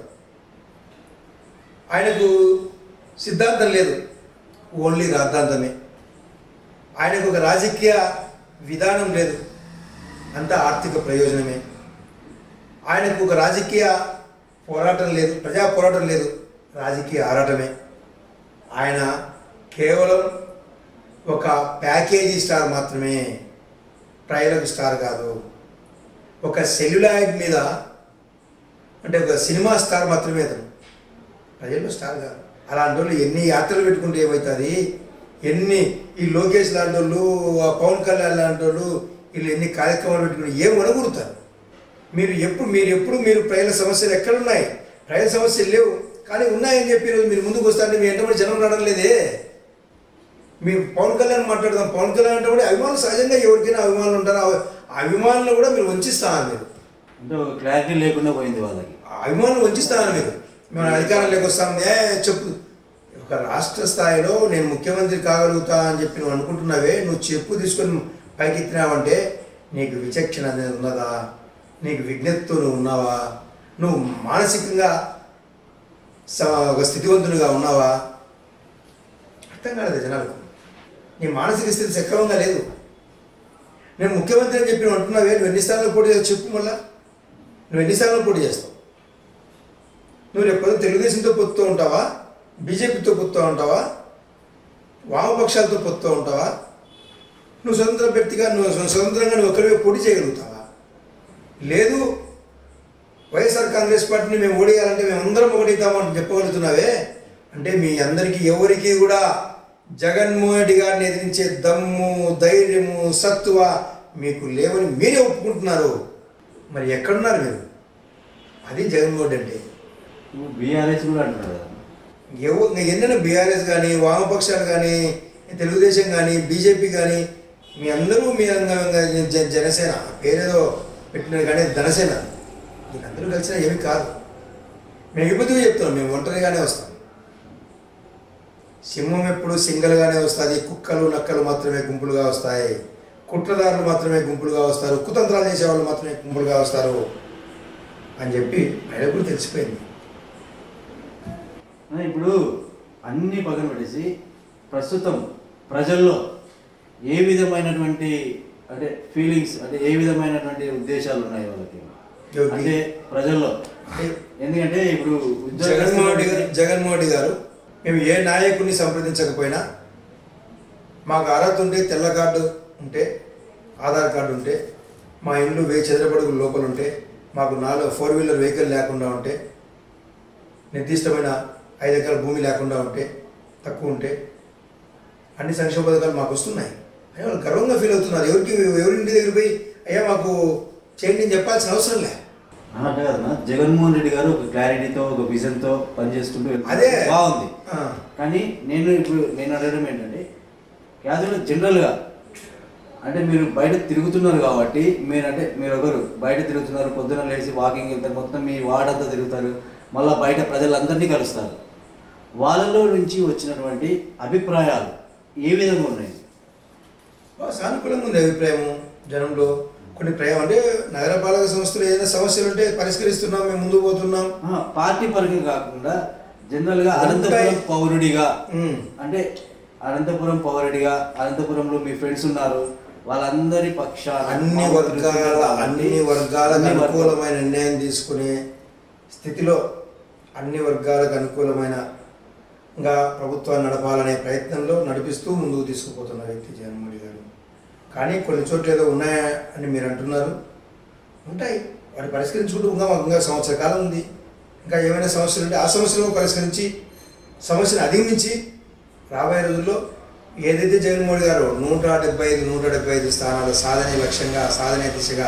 ఆయనకు సిద్ధాంతం లేదు, ఓన్లీ రాద్ధాంతమే. ఆయనకు ఒక రాజకీయ విధానం లేదు, అంతా ఆర్థిక ప్రయోజనమే. ఆయనకు ఒక రాజకీయ పోరాటం లేదు, ప్రజా పోరాటం లేదు, రాజకీయ ఆరాటమే. ఆయన కేవలం ఒక ప్యాకేజీ స్టార్ మాత్రమే, ప్రజలకు స్టార్ కాదు. ఒక సెల్యులాయిడ్ మీద అంటే ఒక సినిమా స్టార్ మాత్రమే అతను, ప్రజల్లో స్టార్ కాదు. అలాంటి వాళ్ళు ఎన్ని యాత్రలు పెట్టుకుంటే ఏమవుతుంది? ఎన్ని ఈ లోకేష్ లాంటి వాళ్ళు, పవన్ కళ్యాణ్ లాంటి వాళ్ళు వీళ్ళు ఎన్ని కార్యక్రమాలు పెట్టుకుని ఏం అనగలుగుతారు? మీరు ఎప్పుడు మీరు ఎప్పుడు మీరు ప్రజల సమస్యలు ఎక్కడున్నాయి? ప్రజల సమస్యలు లేవు, కానీ ఉన్నాయని చెప్పి ఈరోజు మీరు ముందుకు వస్తారంటే మీ ఎంతమంది జనం రావడం లేదే. మీరు పవన్ కళ్యాణ్ మాట్లాడదాం, పవన్ కళ్యాణ్ అంటే కూడా అభిమానులు సహజంగా ఎవరికైనా అభిమానులు ఉంటారు, ఆ అభిమానులు కూడా మీరు వంచిస్తాను. మీరు అంటే ఒక క్లారిటీ లేకుండా పోయింది వాళ్ళకి, అభిమానులు వంచిస్తాను. మీరు మేము అధికారంలోకి వస్తాం ఏ చెప్పు, ఒక రాష్ట్ర స్థాయిలో నేను ముఖ్యమంత్రి కాగలుగుతా అని చెప్పి నువ్వు అనుకుంటున్నావే, నువ్వు చెప్పు తీసుకొని పైకెత్తినావంటే నీకు విచక్షణ అనేది ఉన్నదా? నీకు విజ్ఞతతో నువ్వు ఉన్నావా? నువ్వు మానసికంగా ఒక స్థితివంతునిగా ఉన్నావా? అర్థం కాలేదు జనాలకు. నీ మానసిక స్థితి సక్రమంగా లేదు. నేను ముఖ్యమంత్రి అని చెప్పి నువ్వు అంటున్నావే, నువ్వు ఎన్ని స్థానాలు పోటీ చేస్తావు చెప్పు. మళ్ళా నువ్వు ఎన్ని స్థానాలు పోటీ చేస్తావు? నువ్వు రేపు తెలుగుదేశంతో పొత్తు ఉంటావా, బీజేపీతో పొత్తు ఉంటావా, వామపక్షాలతో పొత్తు ఉంటావా? నువ్వు స్వతంత్ర వ్యక్తిగా నువ్వు స్వతంత్రంగా నువ్వు ఒకరివే పోటీ చేయగలుగుతావా? లేదు, వైఎస్ఆర్ కాంగ్రెస్ పార్టీని మేము ఓడియాలంటే మేము అందరం ఒకటితామని చెప్పగలుగుతున్నావే అంటే మీ అందరికీ ఎవరికి కూడా జగన్మోహన్ రెడ్డి గారిని ఎదిరించే దమ్ము, ధైర్యము, సత్తువ మీకు లేవని మీరే ఒప్పుకుంటున్నారు. మరి ఎక్కడున్నారు మీరు? అది జగన్మోహన్ రెడ్డి అంటే. బీఆర్ఎస్ కూడా అంటున్నారు కదా, ఎవ ఎన్నైనా బీఆర్ఎస్ కానీ, వామపక్షాలు కానీ, తెలుగుదేశం కానీ, బీజేపీ కానీ, మీ అందరూ మీ జనసేన పేరేదో పెట్టినారు కానీ ధనసేన, వీళ్ళందరూ కలిసినా ఏమీ కాదు. మేము విభూతిగా చెప్తున్నాం, మేము ఒంటరిగానే వస్తాం. సింహం ఎప్పుడు సింగల్గానే వస్తుంది, కుక్కలు నక్కలు మాత్రమే గుంపులుగా వస్తాయి, కుట్రదారులు మాత్రమే గుంపులుగా వస్తారు, కుతంత్రాలు చేసేవాళ్ళు మాత్రమే గుంపులుగా వస్తారు అని చెప్పి ప్రజలకు కూడా తెలిసిపోయింది. ఇప్పుడు అన్నీ పక్కన పెట్టేసి ప్రస్తుతం ప్రజల్లో ఏ విధమైనటువంటి అంటే ఫీలింగ్స్ అంటే ఏ విధమైనటువంటి ఉద్దేశాలు ఉన్నాయి వాళ్ళకి అంటే ప్రజల్లో? ఎందుకంటే ఇప్పుడు జగన్మోహన్ రెడ్డి గారు జగన్మోహన్ రెడ్డి గారు మేము ఏ నాయకుడిని సంప్రదించకపోయినా మాకు అర్హత ఉంటే తెల్ల కార్డు ఉంటే ఆధార్ కార్డు ఉంటే మా ఇల్లు వెయ్యి చదరపడుగుల లోపల ఉంటే మాకు నాలుగు ఫోర్ వీలర్ వెహికల్ లేకుండా ఉంటే నిర్దిష్టమైన ఐదు ఎకరాల భూమి లేకుండా ఉంటే తక్కువ ఉంటే అన్ని సంక్షేమ పథకాలు మాకు వస్తున్నాయి అని వాళ్ళు గర్వంగా ఫీల్ అవుతున్నారు. ఎవరికి ఎవరింటి దగ్గర పోయి అయ్యా మాకు చేయండి అని చెప్పాల్సిన అవసరం లే. అంటే కదా జగన్మోహన్ రెడ్డి గారు ఒక క్లారిటీతో ఒక విజన్తో పనిచేస్తుంటూ అదే బాగుంది. కానీ నేను ఇప్పుడు నేను అడగడం ఏంటంటే యాదవ్లో జనరల్గా అంటే మీరు బయట తిరుగుతున్నారు కాబట్టి మీరు అంటే మీరు ఒకరు బయట తిరుగుతున్నారు, పొద్దున లేచి వాకింగ్ వెళ్తారు, మొత్తం మీ వార్డంతా తిరుగుతారు, మళ్ళీ బయట ప్రజలందరినీ కలుస్తారు. వాళ్ళలో నుంచి వచ్చినటువంటి అభిప్రాయాలు ఏ విధంగా ఉన్నాయి? సానుకూలంగా ఉంది అభిప్రాయము జనంలో. కొన్ని ప్రయాణం అంటే నగరపాలక సంస్థలు ఏదైనా సమస్యలు ఉంటే పరిష్కరిస్తున్నాం, మేము ముందుకు పోతున్నాం. పార్టీ పరంగా కాకుండా జనరల్గా అనంతపురం పౌరుడిగా అంటే అనంతపురం పౌరుడిగా అనంతపురంలో మీ ఫ్రెండ్స్ ఉన్నారు, వాళ్ళందరి పక్షాన అన్ని వర్గాల అన్ని వర్గాలకు అనుకూలమైన నిర్ణయం తీసుకునే స్థితిలో అన్ని వర్గాలకు అనుకూలమైన ఇంకా ప్రభుత్వాన్ని నడపాలనే ప్రయత్నంలో నడిపిస్తూ ముందుకు తీసుకుపోతున్న వ్యక్తి జగన్మోహన్ గారు. కానీ కొన్ని చోట్ల ఏదో ఉన్నాయా అని మీరు అంటున్నారు, ఉంటాయి. వాటి పరిష్కరించుకుంటూ ఇంకా మాకు ఇంకా సంవత్సర కాలం ఉంది. ఇంకా ఏమైనా సమస్యలు ఉంటే ఆ సమస్యలను పరిష్కరించి సమస్యను అధిగమించి రాబోయే రోజుల్లో ఏదైతే జగన్మోహన్ గారు నూట డెబ్బై ఐదు నూట డెబ్బై ఐదు స్థానాల సాధనే లక్ష్యంగా సాధనే దిశగా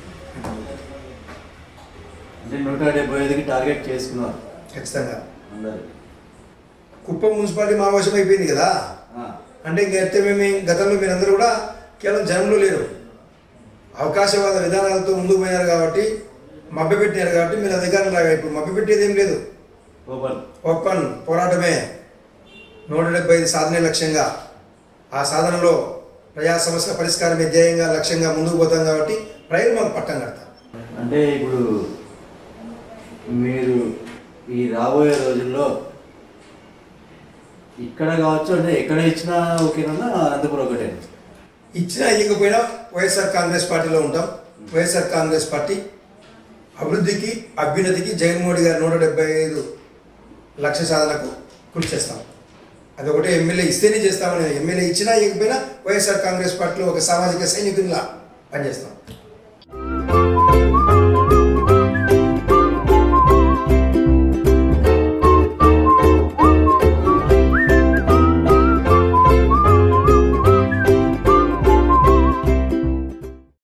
అంటే నూట డెబ్బై ఐదుకి టార్గెట్ చేసుకున్నారు ఖచ్చితంగా. కుప్పం మున్సిపాలిటీ మా వశం అయిపోయింది కదా, అంటే ఇంకైతే మేము గతంలో మీరందరూ కూడా కేవలం జనంలో లేరు, అవకాశవాద విధానాలతో ముందుకు పోయినారు కాబట్టి మభ్యపెట్టినారు కాబట్టి మీరు అధికారం లాగా ఇప్పుడు మభ్యపెట్టేది ఏం లేదు. ఓపెన్ పోరాటమే నూట డెబ్బై ఐదు సాధనే లక్ష్యంగా, ఆ సాధనలో ప్రజా సమస్యల పరిష్కారమే ధ్యేయంగా లక్ష్యంగా ముందుకు పోతాం కాబట్టి ప్రజలు మాకు పట్టం కడతారు. అంటే ఇప్పుడు మీరు ఈ రాబోయే రోజుల్లో ఇక్కడ కావచ్చు అంటే ఎక్కడ ఇచ్చినా ఓకేనన్నా అనంతపురం ఒకటే ఇచ్చినా ఇవ్వకపోయినా వైఎస్ఆర్ కాంగ్రెస్ పార్టీలో ఉంటాం. వైఎస్ఆర్ కాంగ్రెస్ పార్టీ అభివృద్ధికి అభ్యున్నతికి జగన్మోహన్ గారు నూట డెబ్బై ఐదు లక్ష సాధనకు కృషి చేస్తాం. అదొకటే ఎమ్మెల్యే ఇస్తేనే చేస్తామని, ఎమ్మెల్యే ఇచ్చినా ఇవ్వకపోయినా వైఎస్ఆర్ కాంగ్రెస్ పార్టీలో ఒక సామాజిక సైనికునిలా పనిచేస్తాం.